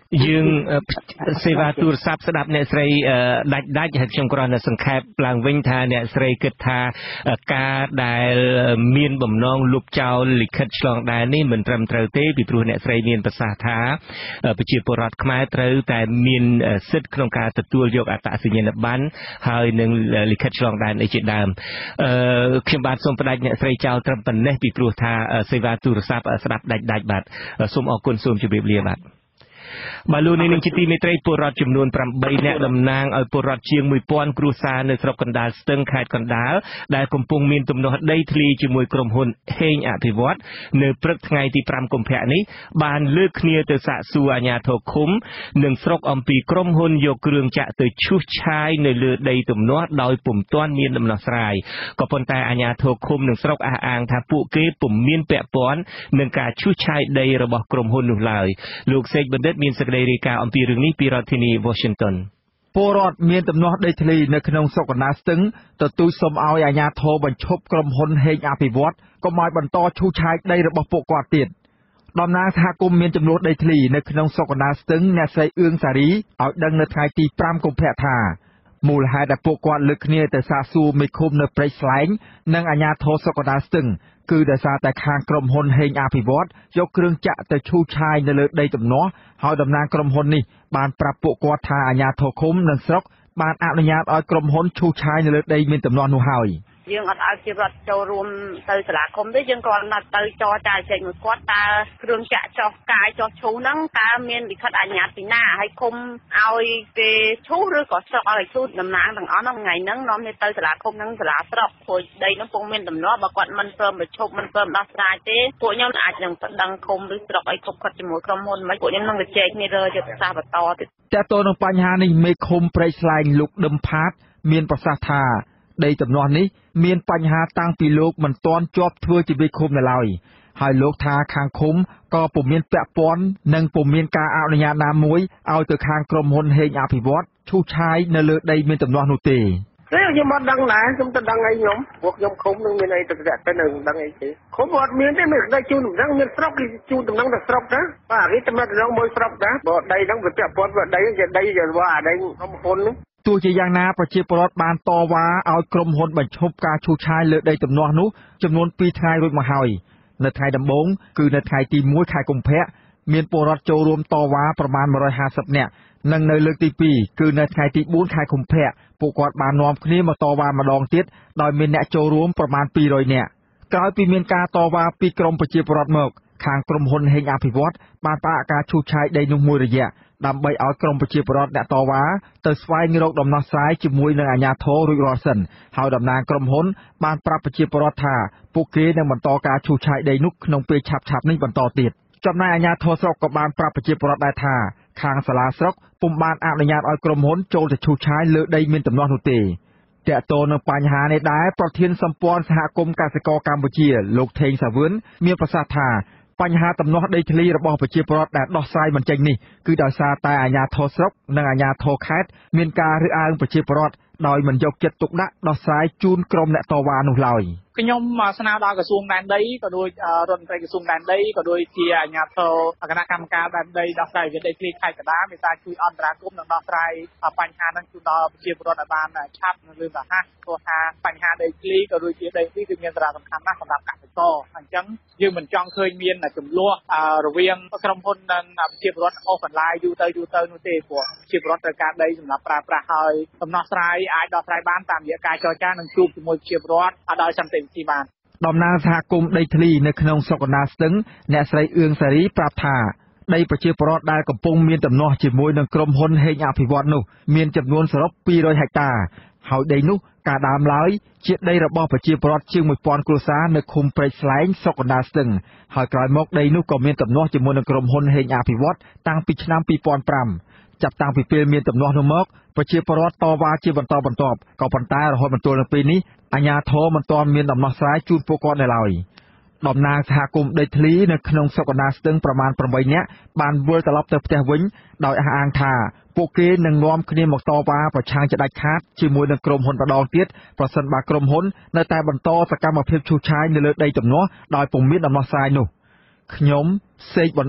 យើងសេវាទូរស័ព្ទស្ដាប់អ្នកស្រីដាច់ដាច់ហើយខ្ញុំគ្រាន់តែសង្ខេបឡើងវិញថាអ្នកស្រីគិតថាការដែលមានបំណងលុបចោលលិខិតឆ្លងដែននេះមិនត្រឹមត្រូវទេពីព្រោះអ្នកស្រីមានប្រសាសន៍ថាប្រជាពលរដ្ឋខ្មែរត្រូវតែមានសិទ្ធិក្នុងការទទួលយកអត្តសញ្ញាណប័ណ្ណហើយនឹងលិខិតឆ្លងដែនអីជាដើមខ្ញុំបាទសូមផ្ដាច់អ្នកស្រីចោលត្រឹមប៉ុណ្ណេះពីព្រោះថាសេវាទូរស័ព្ទស្ដាប់ដាច់ដាច់បាទសូមអរគុណសូមជម្រាបលាបាទបាទលោកនាងជាទីមេត្រីពលរដ្ឋចំនួនប្រាំបីនាក់តំណាងឲ្យពលរដ្ឋជាងមួយពាន់គ្រួសារនៅស្រុកកណ្ដាលស្ទឹងខេត្តកណ្ដាលដែលកំពុងមានទំនាស់ដីធ្លីជាមួយក្រុមហ៊ុនហេងអភិវឌ្ឍនៅព្រឹកថ្ងៃទីប្រាំកុម្ភៈនេះបានលើកគ្នាទៅសាកសួរអាជ្ញាធរឃុំនិងស្រុកអំពីក្រុមហ៊ុនយកគ្រឿងចាក់ទៅឈូសឆាយនៅលើដីទំនាស់ដោយពុំទាន់មានដំណោះស្រាយក៏ប៉ុន្តែអាជ្ញាធរឃុំនិងស្រុកអះអាងថាពួកគេពុំមានពាក់ព័ន្ធនឹងការឈូសឆាយដីរបស់ក្រុមហ៊ុននោះឡើយលោកសេកបណ្ឌិតមានសេចក្តីរាយការណ៍អំពីរឿងនេះពីរដ្ឋធានី Washington ពលរដ្ឋមានទំនាស់ដីធ្លីនៅក្នុងស្រុកកណ្ដាលស្ទឹងទទូចសូមឲ្យអាជ្ញាធរបញ្ឈប់ក្រុមហ៊ុនហេងអភិវឌ្ឍកុំឲ្យបន្តឈូសឆាយដីរបស់ពួកគាត់ទៀតតំណាងសហគមន៍មានចំនួនដីធ្លីនៅក្នុងស្រុកកណ្ដាលស្ទឹងអ្នកស្រីអឿងសារីឲ្យដឹងនៅថ្ងៃទីប្រាំកុម្ភៈថាមូលហេតុដែលពួកគាត់លើកគ្នាទៅសាកសួរមេឃុំនៅព្រែកស្លែងនិងអាជ្ញាធរស្រុកកណ្ដាលស្ទឹងគឺដោយសារតែខាងក្រុមហ៊ុនហេងអភិវឌ្ឍយកគ្រឿងចាក់ទៅឈូសឆាយនៅលើដីទំនាស់ហើយតំណាងក្រុមហ៊ុននេះបានប្រាប់ពួកគាត់ថាអាជ្ញាធរឃុំនិងស្រុកបានអនុញ្ញាតឲ្យក្រុមហ៊ុនឈូសឆាយនៅលើដីមានទំនាស់នោះហើយយើងអត់ឲ្យជារដ្ឋចូលរួមទៅសាលាឃុំទេយើងគ្រាន់តែទៅចរចាចេញមួយគាត់តើគ្រឿងចាក់ចោះកាយចោះឈូសហ្នឹងតើមានលិខិតអនុញ្ញាតពីណាហើយឃុំឲ្យគេឈូសឬក៏ស្រុកឲ្យឈូសតំណាងទាំងអស់ហ្នឹងថ្ងៃហ្នឹងនាំគ្នាទៅសាលាឃុំនិងសាលាស្រុកព្រោះដីហ្នឹងពុំមានដំណោះបើគាត់មិនព្រមបញ្ឈប់មិនព្រមដោះស្រាយទេពួកខ្ញុំអាចនឹងប្តឹងឃុំឬស្រុកឲ្យខົບខិតជាមួយក្រុមហ៊ុនមិនពួកខ្ញុំនឹងទៅជែកគ្នារើយុទ្ធសាស្ត្របន្តទៀតតើតើនឹងបញ្ហានេះមេឃុំព្រៃស្លែងលោកដឹមផាតមានប្រសាសន៍ថាដីទំនាស់នេះមានបញ្ហាតាំងពីលោកមិនទាន់ជាប់ធ្វើជាមេឃុំនៅឡើយហើយលោកថាខាងឃុំក៏ពុំមានពាក់ព័ន្ធនិងពុំមានការអនុញ្ញាតណាមួយឲ្យទៅខាងក្រុមហ៊ុនហេងអភិវឌ្ឍឈូសឆាយនៅលើដីមានទំនាស់នោះទេខ្ញុំអត់ដឹងដែរខ្ញុំទៅដឹងឲ្យខ្ញុំពួកខ្ញុំឃុំនឹងមានអីទៅទៅនឹងដឹងអីទេឃុំអត់មានទេមានដីជូនតំណែងមានស្រុកគេជូនតំណែងទៅស្រុកណាបាទនេះតែតំណែងមួយស្រុកណាបើដីហ្នឹងវាពាក់ព័ន្ធវាដីជាដីរបស់អាដីក្រុមហ៊ុននោះទោះជាយ៉ាងណាប្រជាពលរដ្ឋបានតវ៉ាឲ្យក្រុមហ៊ុនបញ្ឈប់ការឈូសឆាយលើដីទំនាស់នោះចំនួនពីរថ្ងៃរួចមកហើយនៅថ្ងៃដំបូងគឺនៅថ្ងៃទីមួយខែកុម្ភៈមានពលរដ្ឋចូលរួមតវ៉ាប្រមាណmột trăm hai mươiនាក់និងនៅលើកទីពីរគឺនៅថ្ងៃទីបួនខែកុម្ភៈពួកគាត់បាននាំគ្នាមកតវ៉ាម្ដងទៀតដោយមានអ្នកចូលរួមប្រមាណពីររយនាក់ក្រោយពីមានការតវ៉ាពីក្រមប្រជាពលរដ្ឋមកខាងក្រុមហ៊ុនហេងអភិវឌ្ឍបានផ្អាកការឈូសឆាយដីនោះមួយរយៈដើម្បីឲ្យក្រុមប្រជាពលរដ្ឋអ្នកតវ៉ាទៅស្វែងរកដំណោះស្រាយជាមួយនឹងអាជ្ញាធររួចរាល់សិនហើយតំណាងក្រុមហ៊ុនបានប្រាប់ប្រជាពលរដ្ឋថាពួកគេនឹងបន្តការឈូសឆាយដីនោះក្នុងពេលឆាប់ៗនេះបន្តទៀតចំណែកអាជ្ញាធរស្រុកក៏បានប្រាប់ប្រជាពលរដ្ឋដែរថាខាងសាលាស្រុកពុំបានអនុញ្ញាតឲ្យក្រុមហ៊ុនចូលទៅឈូសឆាយលើដីមានទំនាស់នោះទេតើតើនឹងបញ្ហានេះដែរប្រធានសម្ព័ន្ធសហគមន៍កសិករកម្ពុជាលោកថេងសាវឿនមានប្រសាសន៍ថាបញ្ហាទំនាស់ដីធ្លីរបស់ប្រជាពលរដ្ឋដែលដោះស្រាយមិនចេញនេះគឺដោយសារតែអាជ្ញាធរស្រុកនិងអាជ្ញាធរខេត្តមានការរើសអើងប្រជាពលរដ្ឋដោយមិនយកចិត្តទុកដាក់ដោះស្រាយជូនក្រុមអ្នកតវ៉ានោះឡើយខ្ញុំស្នើដល់ក្រសួងដែនដីក៏ដូចរដ្ឋមន្ត្រីក្រសួងដែនដីក៏ដូចជាអាជ្ញាធរគណៈកម្មការដែនដីដោះស្រាយវិវាទដីធ្លីខេត្តកណ្ដាលមេត្តាជួយអន្តរាគមន៍និងដោះស្រាយបញ្ហានឹងជូនដល់ប្រជាពលរដ្ឋឲ្យបានឆាប់និងលឿនរហ័សព្រោះថាបញ្ហាដីធ្លីក៏ដូចជាដីធ្លីគឺមានសារៈសំខាន់ណាស់សម្រាប់កសិករអញ្ចឹងយើងមិនចង់ឃើញមានចំនួនរវាងក្រុមហ៊ុននិងប្រជាពលរដ្ឋអូសបន្លាយយូរទៅយូរទៅនោះទេព្រោះប្រជាពលរដ្ឋត្រូវការដីសម្រាប់ប្រើប្រាស់ហើយដំណោះស្រាយអាចដោះស្រាយបានតាមរយៈការចរចានិងជួបជាមួយប្រជាពលរដ្ឋដោយសន្តិវិធីបានតំណាងសហគមន៍ដីធ្លីនៅក្នុងស្រុកកណ្ដាលស្ទឹងអ្នកស្រីអឿងសារីប្រាប់ថាដីប្រជាពលរដ្ឋដែលកំពុងមានទំនាស់ជាមួយនឹងក្រុមហ៊ុនហេងអភិវឌ្ឍនោះមានចំនួនសរុបពីររយហិកតាហើយដីនោះការដើមឡើយជាដីរបស់ប្រជាពលរដ្ឋជាងមួយពាន់គ្រួសារនៅឃុំព្រែកស្លែងស្រុកកណ្ដាលស្ទឹងហើយក្រោយមកដីនោះក៏មានទំនាស់ជាមួយនឹងក្រុមហ៊ុនហេងអភិវឌ្ឍតាំងពីឆ្នាំពីរពាន់ប្រាំចាប់តាំងពីពេលមានទំនាស់នោះមកប្រជាពលរដ្ឋតវ៉ាជាបន្តបន្ទាប់ក៏ប៉ុន្តែរហូតមកទល់នឹងពេលនេះអាជ្ញាធរមិនទាន់មានដំណោះស្រាយជូនពួកគាត់នៅឡើយតំណាងសហគមន៍ដីធ្លីនៅក្នុងស្រុកកណ្ដាលស្ទឹងប្រមាណប្រាំបីនាក់បានវិលត្រឡប់ទៅផ្ទះវិញដោយអះអាងថាពួកគេនឹងនាំគ្នាមកតវ៉ាប្រឆាំងជាដាច់ខាតជាមួយនឹងក្រុមហ៊ុនម្ដងទៀតប្រសិនបើក្រុមហ៊ុននៅតែបន្តសកម្មភាពឈូសឆាយនៅលើដីទំនាស់ដោយពុំមានដំណោះស្រាយនោះខ្ញុំសេកបណ្ឌិត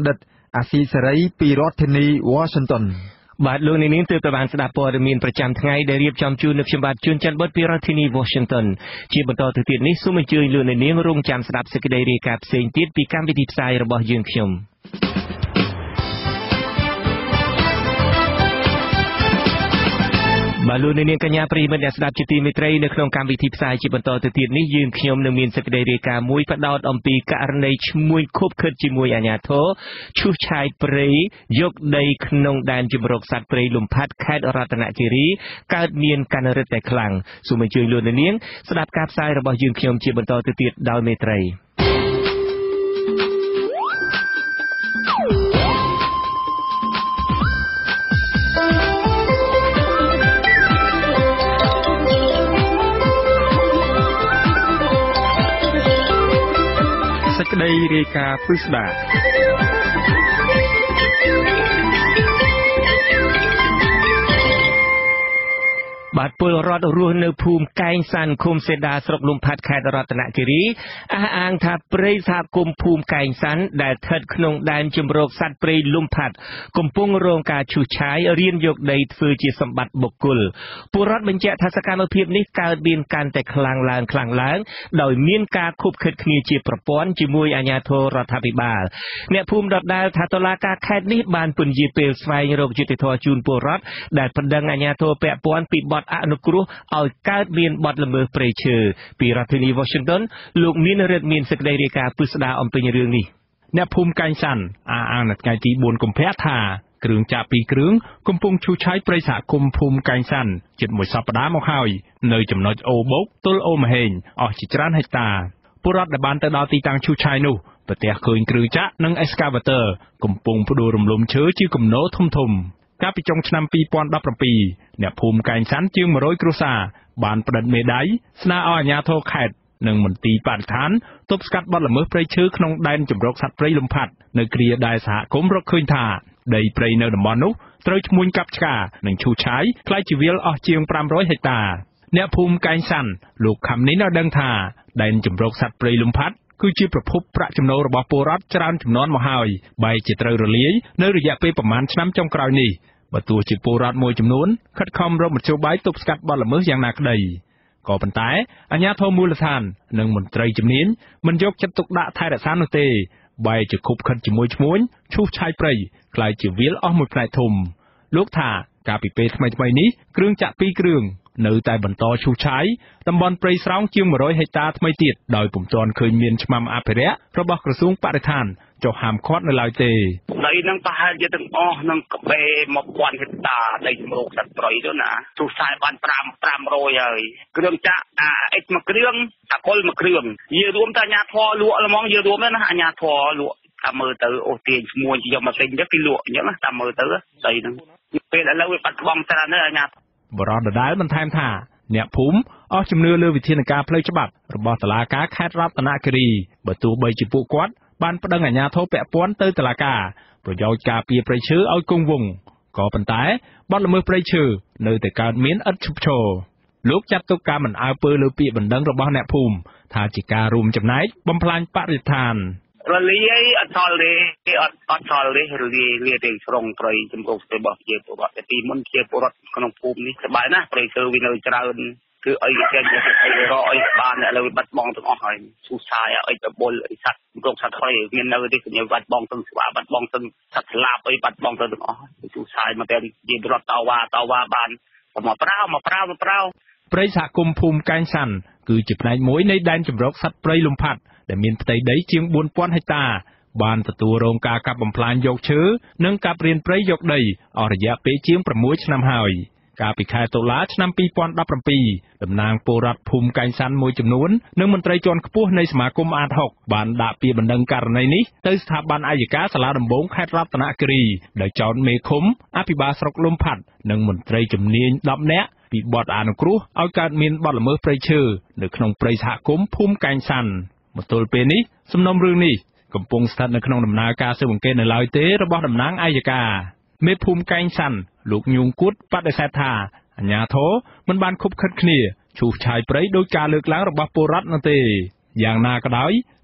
អាស៊ីសេរីពីរដ្ឋធានី Washington បាទលោកនាងទើបតែបានស្ដាប់ព័ត៌មានប្រចាំថ្ងៃដែលរៀបចំជូននៅខ្ញុំបាទជួនច័ន្ទបុត្រពីរដ្ឋធានី Washington ជាបន្តទៅទៀតនេះសូមអញ្ជើញលោកនាងរងចាំស្ដាប់សេចក្តីរាយការណ៍ផ្សេងទៀតពីកម្មវិធីផ្សាយរបស់យើងខ្ញុំបាទលោកនាងកញ្ញាប្រិយមិត្តអ្នកស្ដាប់ជាទីមេត្រីនៅក្នុងកម្មវិធីផ្សាយជាបន្តទៅទៀតនេះយើងខ្ញុំនឹងមានសេចក្តីរាយការណ៍មួយផ្ដោតអំពីករណីឈ្មួញខុបខិតជាមួយអាជ្ញាធរឈូសឆាយព្រៃយកដីក្នុងដែនជម្រកសត្វព្រៃលំផាត់ខេត្តរតនគិរីកើតមានកាន់រិទ្ធតែខ្លាំងសូមអញ្ជើញលោកនាងស្ដាប់ការផ្សាយរបស់យើងខ្ញុំជាបន្តទៅទៀតដោយមេត្រីសេចក្តីរាយការណ៍ពិស្ដាបាទពលរដ្ឋរស់នៅភូមិកែងសានឃុំសេដាស្រុកលំផាត់ខេត្តរតនគិរីអះអាងថាព្រៃសហគមន៍ភូមិកែងសានដែលស្ថិតក្នុងដែនជម្រកសត្វព្រៃលំផាត់កំពុងរងការឈូសឆាយរៀនយកដីធ្វើជាសម្បត្តិបុគ្គលពលរដ្ឋបញ្ជាក់ថាសកម្មភាពនេះកើតមានកាន់តែខ្លាំងឡើងខ្លាំងឡើងដោយមានការខុបខិតគ្នាជាប្រព័ន្ធជាមួយអាជ្ញាធររដ្ឋាភិបាលអ្នកភូមិដដែលថាតុលាការខេត្តនេះបានពន្យាពេលស្វែងរកយុត្តិធម៌ជូនពលរដ្ឋដែលបណ្ដឹងអាជ្ញាធរពាក់ព័ន្ធពីបទអនុគ្រោះឲ្យកើតមានបទល្មើសព្រៃឈើពីរដ្ឋធានី Washington លោកមានរិទ្ធមានសេចក្តីរាយការណ៍ពិស្ដារអំពីរឿងនេះអ្នកភូមិកែងសាន់អះអាងនៅថ្ងៃទីបួនកុម្ភៈថាគ្រឿងចាក់ពីរគ្រឿងកំពុងឈូសឆាយព្រៃសហគមន៍ភូមិកែងសាន់ជិតមួយសប្តាហ៍មកហើយនៅចំណុចអូបោកទល់អូមហេងអស់ជាច្រើនហិកតាពលរដ្ឋដែលបានទៅដល់ទីតាំងឈូសឆាយនោះប្រទះឃើញគ្រឿងចាក់និងអេសកាវ៉ាទ័រកំពុងផ្ដួលរំលំឈើជាគំនរធំធំកាលពីចុងឆ្នាំពីរពាន់ដប់ប្រាំពីរអ្នកភូមិកែងសាន់ជាងមួយរយគ្រួសារបានផ្តិតមេដៃស្នើឲ្យអាជ្ញាធរខេត្តនិងមន្ទីរបរិស្ថានទប់ស្កាត់បទល្មើសព្រៃឈើក្នុងដែនជម្រកសត្វព្រៃលំផាត់នៅគ្រាដែលសហគមន៍រកឃើញថាដីព្រៃនៅតំបន់នោះត្រូវឈ្មួញកាប់ឆ្កានិងឈូសឆាយខ្លាយជាវាលអស់ជាងប្រាំរយហិកតាអ្នកភូមិកែងសាន់លោកខំនេះនៅដឹងថាដែនជម្រកសត្វព្រៃលំផាត់គឺជាប្រភពប្រាក់ចំណូលរបស់ពលរដ្ឋច្រើនចំនួនមកហើយបែរជាត្រូវរលាយនៅរយៈពេលប្រមាណឆ្នាំចុងក្រោយនេះបើទោះជាពលរដ្ឋមួយចំនួនខិតខំរកមធ្យោបាយទប់ស្កាត់បទល្មើសយ៉ាងណាក្តីក៏ប៉ុន្តែអាជ្ញាធរមូលដ្ឋាននិងមន្ត្រីជំនាញមិនយកចិត្តទុកដាក់ថែរក្សានោះទេបែរជាខុបខិតជាមួយឈ្មួញឈូសឆាយព្រៃខ្លាយជាវាលអស់មួយផ្នែកធំលោកថាកាលពីពេលថ្មីៗនេះគ្រឿងចាក់ពីរគ្រឿងនៅតែបន្តឈូសឆាយតំបន់ព្រៃស្រោងជាងមួយរយហិកតាថ្មីទៀតដោយពុំទាន់ឃើញមានឆ្មាំអភិរក្សរបស់ក្រសួងបរិស្ថានចុះហាមឃាត់នៅឡើយទេដីនឹងប្រហែលជាទាំងអស់នឹងកបេមកពាន់ហិកតាដីជំរកសត្វព្រៃទៅណាទូខ្សែបាន5 500ហើយគ្រឿងចាក់អាអិចមួយគ្រឿងអាកុលមួយគ្រឿងយារួមតែអាញាធរលក់ល្មងយារួមណាអាញាធរលក់តាមមើលទៅអូទាញឈ្មួញយកមកទិញទៅគេលក់អញ្ចឹងណាតាមមើលទៅដីហ្នឹងពេលឥឡូវវាបាត់បង់ច្រើនហើយអាញាបរិបទដដែលបន្ថែមថាអ្នកភូមិអស់ជំនឿលើវិធានការផ្លូវច្បាប់របស់តុលាការខេត្តរតនគិរីបើទោះបីជាពួកគាត់បានប្តឹងអាជ្ញាធរពាក់ព័ន្ធទៅតុលាការប្រយោជន៍ការពារព្រៃឈើឲ្យគង់វង្សក៏ប៉ុន្តែបទល្មើសព្រៃឈើនៅតែកើតមានឥតឈប់ឈរលោកចាត់ទុកការមិនអើពើលើពាក្យបណ្ដឹងរបស់អ្នកភូមិថាជាការរួមចំណែកបំផ្លាញបរិស្ថានរលាយអត់ថលទេអត់អត់ថលទេរលាយលាទាំងស្រុងព្រៃជំរករបស់ជាពលរដ្ឋតែពីមុនជាពលរដ្ឋក្នុងភូមិនេះសប្បាយណាស់ព្រៃឈើវានៅច្រើនគឺអីគេចេញទៅរកអីបានឥឡូវបាត់បង់ទាំងអស់ហើយស៊ូសាយអីបបុលអីសត្វរោគសត្វហើយមាននៅទេខ្ញុំបាត់បង់ទាំងស្វាបាត់បង់ទាំងសត្វស្លាបអីបាត់បង់ទៅទាំងអស់ស៊ូសាយមកតែជារត់តវ៉ាតវ៉ាបានមកប្រាវមកប្រាវមកប្រាវព្រៃសហគមន៍ភូមិកែងសាន់គឺជាផ្នែកមួយនៃដែនជម្រកសត្វព្រៃលំផាត់ដែលមានផ្ទៃដីជាងbốnពាន់ហិកតាបានទទួលរងការកាប់បំផ្លាញយកឈើនិងកាប់រានព្រៃយកដីអស់រយៈពេលជាង6ឆ្នាំហើយកាលពីខែតុលាឆ្នាំពីរពាន់ដប់ប្រាំពីរតំណាងពលរដ្ឋភូមិកែងសាន់មួយចំនួននិងមន្ត្រីជាន់ខ្ពស់នៃសមាគមអាតហុកបានដាក់ពាក្យបណ្ដឹងករណីនេះទៅស្ថាប័នអัยការសាលាដំបងខេត្តរតនគិរីដោយចោទមេឃុំអភិបាលស្រុកលំផាត់និងមន្ត្រីជំនាញដប់នាក់ពីបទអនុគ្រោះឲ្យកើតមានបទល្មើសព្រៃឈើនៅក្នុងព្រៃសហគមន៍ភូមិកែងសាន់មកទល់ពេលនេះសំណុំរឿងនេះកំពុងស្ថិតនៅក្នុងដំណើរការស៊ើបអង្កេតនៅឡើយទេរបស់តំណាងអัยការមេភូមិកែងសាន់លោកញូងគួតបដិសេធថាអាជ្ញាធរមិនបានខុបខិតគ្នាឈូសឆាយព្រៃដោយការលើកឡើងរបស់ពលរដ្ឋនោះទេយ៉ាងណាក៏ដោយ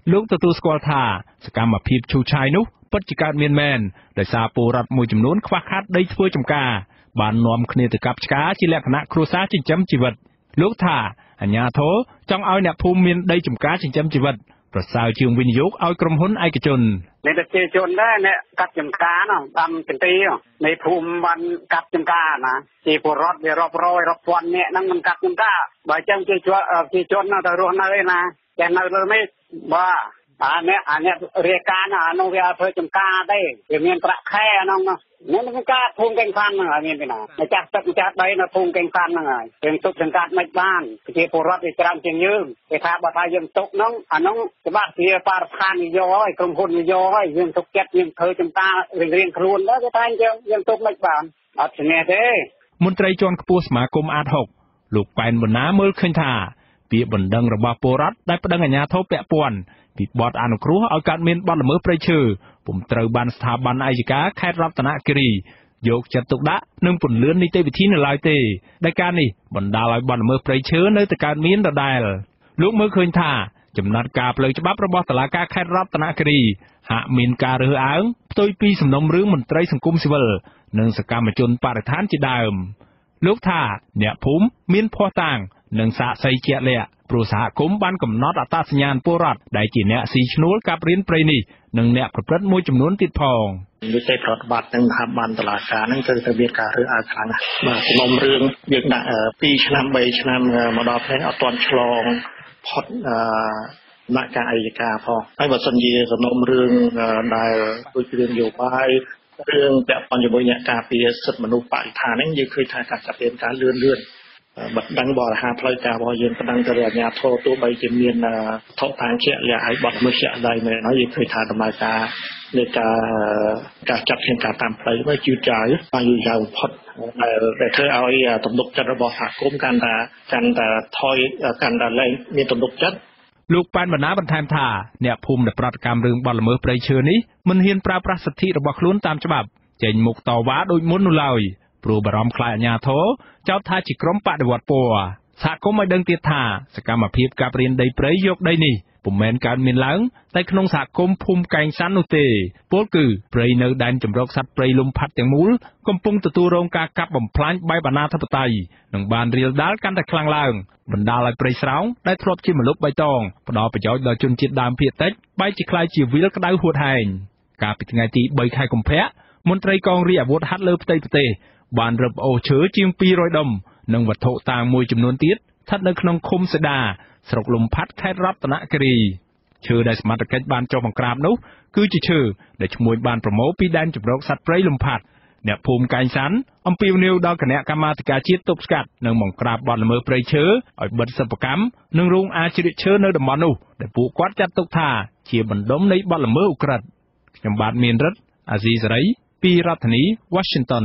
លោកទទួលស្គាល់ថាសកម្មភាពឈូសឆាយនោះពិតជាកើតមានមែនដោយសារពលរដ្ឋមួយចំនួនខ្វះខាតដីធ្វើចម្ការបាននាំគ្នាទៅកាប់ឆ្កាជាលក្ខណៈគ្រួសារចិញ្ចឹមជីវិតលោកថាអាជ្ញាធរចង់ឲ្យអ្នកភូមិមានដីចម្ការចិញ្ចឹមជីវិតប្រសើរជាងវិនិយោគឲ្យក្រុមហ៊ុនឯកជនអ្នកប្រជាជនដែរអ្នកកាប់ចម្ការណាដាំចន្ទីនៃភូមិបានកាប់ចម្ការណាជាពលរដ្ឋវារាប់រយរាប់ពាន់នាក់ហ្នឹងមិនកាប់ចម្ការបើអញ្ចឹងជាជាជនទៅរស់នៅឯណាតែនៅលើនេះបាទអានេះអានេះរាយការណ៍អានោះវាធ្វើចម្ការទេវាមានប្រាក់ខែអានោះនោះនឹងការភូមិកេងផាន់ហ្នឹងហើយមានពីណាម្ចាស់ទឹកម្ចាស់ដីនៅភូមិកេងផាន់ហ្នឹងហើយយើងទុកសង្កាត់មិនបានជាពលរដ្ឋវាច្រើនជាងយើងគេថាបើថាយើងទុកហ្នឹងអានោះច្បាស់ជាបរិស្ថាននិយោហើយក្រុមហ៊ុននិយោហើយយើងទុកចិត្តយើងធ្វើចម្ការរៀងៗខ្លួនដែរគេថាយើងយើងទុកមិនបានអត់ឈ្នះទេមន្ត្រីជាន់ខ្ពស់សមាគមអាតហុកលោកប៉ែនបណ្ណាមើលឃើញថាពាក្យបណ្ដឹងរបស់ពលរដ្ឋដែលប្តឹងអាជ្ញាធរពាក់ព័ន្ធពីបទអនុគ្រោះឲ្យកើតមានបទល្មើសព្រៃឈើពុំត្រូវបានស្ថាប័នអាយកាខេត្តរតនគិរីយកចិត្តទុកដាក់និងពន្លឿននីតិវិធីនៅឡើយទេដែលការនេះបណ្ដាលឲ្យបទល្មើសព្រៃឈើនៅតែកើតមានដដែលលោកមើលឃើញថាចំណាត់ការផ្លូវច្បាប់របស់តុលាការខេត្តរតនគិរីហាក់មានការរើសអើងផ្ទុយពីសំណុំរឿងមន្ត្រីសង្គមស៊ីវិលនិងសកម្មជនបរិស្ថានជាដើមលោកថាអ្នកភូមិមានភស្តុតាងនិងសាក្សីជាក់លាក់ព្រោះសហគមន៍បានកំណត់អត្តសញ្ញាណពលរដ្ឋដែលជាអ្នកស៊ីឈ្នួលកាប់រៀនព្រៃនេះនិងអ្នកប្រព្រឹត្តមួយចំនួនទៀតផងវិស័យប្រតិបត្តិនឹងថាបានតុលាការនឹងត្រូវតែមានការរើសអើងខ្លាំងបាទសំណុំរឿងយើងដាក់ពីរឆ្នាំបីឆ្នាំមកដល់ពេលអត់ទាន់ឆ្លងផុតអឺដំណាក់កាលអัยការផងហើយបើសិនជាសំណុំរឿងដែលដូចរឿងនយោបាយរឿងពាក់ព័ន្ធជាមួយអ្នកការពារសិទ្ធិមនុស្សបរិស្ថានហ្នឹងយើងឃើញថាការចាត់វិធានការលឿនលឿនបដិងបរិហាផ្លូវការរបស់យើងបណ្ដឹងទៅអាជ្ញាធរទោះបីជាមានថោកតាំងជាក់លាក់ឲ្យបទល្មើសជាក់ស្ដែងមែនហើយយើងឃើញថាដំណើរការនៃការការចាត់វិធានការតាមផ្លូវវាជឿចាយបានយូរយ៉ាវបំផុតដែលធ្វើឲ្យទំនុកចិត្តរបស់សហគមន៍កាន់តែកាន់តែថយកាន់តែលែងមានទំនុកចិត្តលោកប៉ែនបណ្ណាបន្ថែមថាអ្នកភូមិដែលប្រតិកម្មរឿងបទល្មើសព្រៃឈើនេះមិនហ៊ានប្រើប្រាស់សិទ្ធិរបស់ខ្លួនតាមច្បាប់ចេញមុខតវ៉ាដូចមុននោះឡើយព្រោះបារម្ភខ្លាចអាជ្ញាធរចោទថាជាក្រុមបដិវត្តពណ៌សហគមន៍ឲ្យដឹងទៀតថាសកម្មភាពកាប់រានដីព្រៃយកដីនេះពុំមែនកើតមានឡើងតែក្នុងសហគមន៍ភូមិកែងសាន់នោះទេពលគឺព្រៃនៅដែនជម្រកសត្វព្រៃលំផាត់ទាំងមូលកំពុងទទួលរងការកាប់បំផ្លាញបែបអនាធិបតេយ្យនិងបានរាលដាលកាន់តែខ្លាំងឡើងបណ្ដាលឲ្យព្រៃស្រោងដែលធ្លាប់ជាម្លប់បៃតងផ្ដល់ប្រយោជន៍ដល់ជនជាតិដើមភាគតិចបែរជាក្លាយជាវាលក្តៅហួតហែងកាលពីថ្ងៃទីបីខែកុម្ភៈមន្ត្រីកងរាជអាវុធហត្ថលើផ្ទៃប្រទេសបានរឹបអូសឈើជាងពីររយដុំនិងវត្ថុតាងមួយចំនួនទៀតស្ថិតនៅក្នុងឃុំសេដាស្រុកលំផាត់ខេត្តរតនគិរីឈើដែលសមត្ថកិច្ចបានចុះបង្ក្រាបនោះគឺជាឈើដែលឈ្មោះបានប្រមូលពីដែនជម្រកសត្វព្រៃលំផាត់អ្នកភូមិកែងសាន់អំពាវនាវដល់គណៈកម្មាធិការជាតិទប់ស្កាត់និងបង្ក្រាបបទល្មើសព្រៃឈើឲ្យបិទសិប្បកម្មនិងរោងអាជ្រៀកឈើនៅតំបន់នោះដែលពួកគាត់ចាត់ទុកថាជាបណ្ដុំនៃបទល្មើសឧក្រិដ្ឋខ្ញុំបាទមានរិទ្ធអាស៊ីសេរីពីរដ្ឋធានី Washington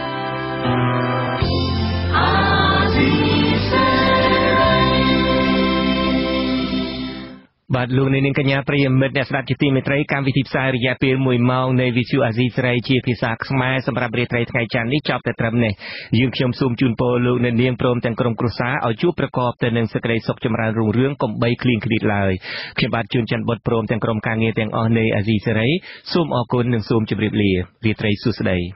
បាទលោកនាងកញ្ញាប្រិយមិត្តអ្នកស្ដាប់ជាទីមេត្រីកម្មវិធីផ្សាយរយៈពេលមួយម៉ោងនៃវិទ្យុអាស៊ីសេរីជាភាសាខ្មែរសម្រាប់រាត្រីថ្ងៃច័ន្ទនេះចប់តែត្រឹមនេះយើងខ្ញុំសូមជូនពរលោកនាងព្រមទាំងក្រុមគ្រួសារឲ្យជួបប្រកបទៅនឹងសេចក្តីសុខចម្រើនរុងរឿងកុំបីឃ្លៀងឃ្លាតឡើយខ្ញុំបាទជួនច័ន្ទបុត្រព្រមទាំងក្រុមការងារទាំងអស់នៃអាស៊ីសេរីសូមអរគុណនិងសូមជម្រាបលារាត្រីសួស្តី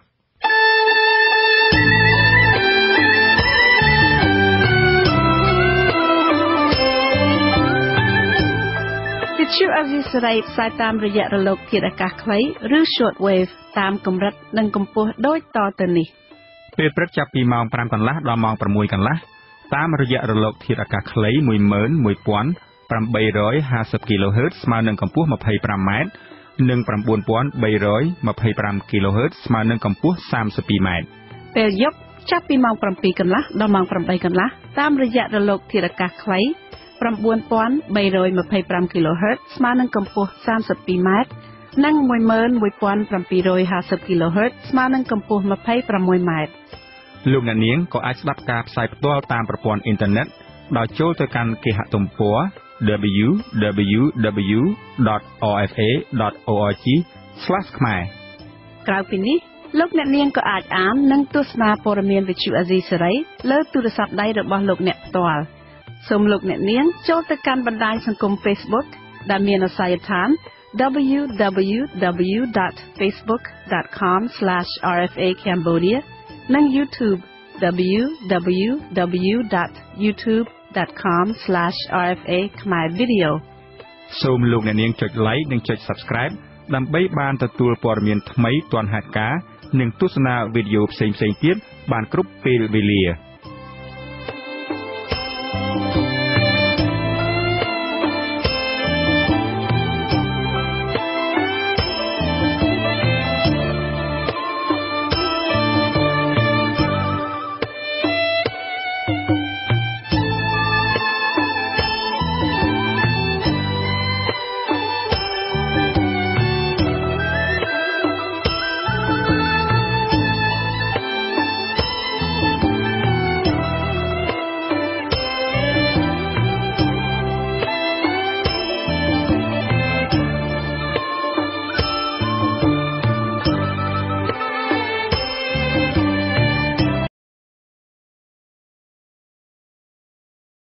វិទ្យុអាស៊ីសេរីផ្សាយតាមរយៈរលកធាតុអាកាសខ្លីឬ short wave តាមកម្រិតនិងកម្ពស់ដូចតទៅនេះពេលព្រឹកចាប់ពីម៉ោងប្រាំកន្លះដល់ម៉ោងប្រាំមួយកន្លះតាមរយៈរលកធាតុអាកាសខ្លី មួយម៉ឺនមួយពាន់ប្រាំបីរយហាសិប គីឡូហឺតស្មើនឹងកម្ពស់ ម្ភៃប្រាំម៉ែត្រនិង ៩ពាន់បីរយម្ភៃប្រាំ គីឡូហឺតស្មើនឹងកម្ពស់ សាមសិបពីរម៉ែត្រពេលយប់ចាប់ពីម៉ោងប្រាំពីរកន្លះដល់ម៉ោងប្រាំបីកន្លះតាមរយៈរលកធាតុអាកាសខ្លី៩ពាន់បីរយម្ភៃប្រាំ គីឡូហឺតស្មើនឹងកម្ពស់សាមសិបពីរម៉ែត្រនិងមួយម៉ឺនមួយពាន់ប្រាំពីររយហាសិប គីឡូហឺតស្មើនឹងកម្ពស់ម្ភៃប្រាំមួយម៉ែត្រលោកអ្នកនាងក៏អាចស្ដាប់ការផ្សាយផ្ទាល់តាមប្រព័ន្ធអ៊ីនធឺណិតដោយចូលទៅកាន់គេហទំព័រ ដប៊្យូ ដប៊្យូ ដប៊្យូ ដត អ អេហ្វ េ ដត អូ អារ ជី ស្លាស ខ្មែរក្រៅពីនេះលោកអ្នកនាងក៏អាចអាននិងទស្សនាព័ត៌មានវិទ្យុអាស៊ីសេរីលើទូរស័ព្ទដៃរបស់លោកអ្នកផ្ទាល់សូមលោកអ្នកនាងចូលទៅកាន់បណ្ដាញសង្គម Facebook ដែលមានអាសយដ្ឋាន double u double u double u dot facebook dot com slash r f a cambodia និង YouTube double u double u double u dot youtube dot com slash r f a khmer video សូមលោកអ្នកនាងចុច like និងចុច subscribe ដើម្បីបានទទួលព័ត៌មានថ្មីទាន់ហេតុការណ៍និងទស្សនាវីដេអូផ្សេងៗទៀតបានគ្រប់ពេលវេលា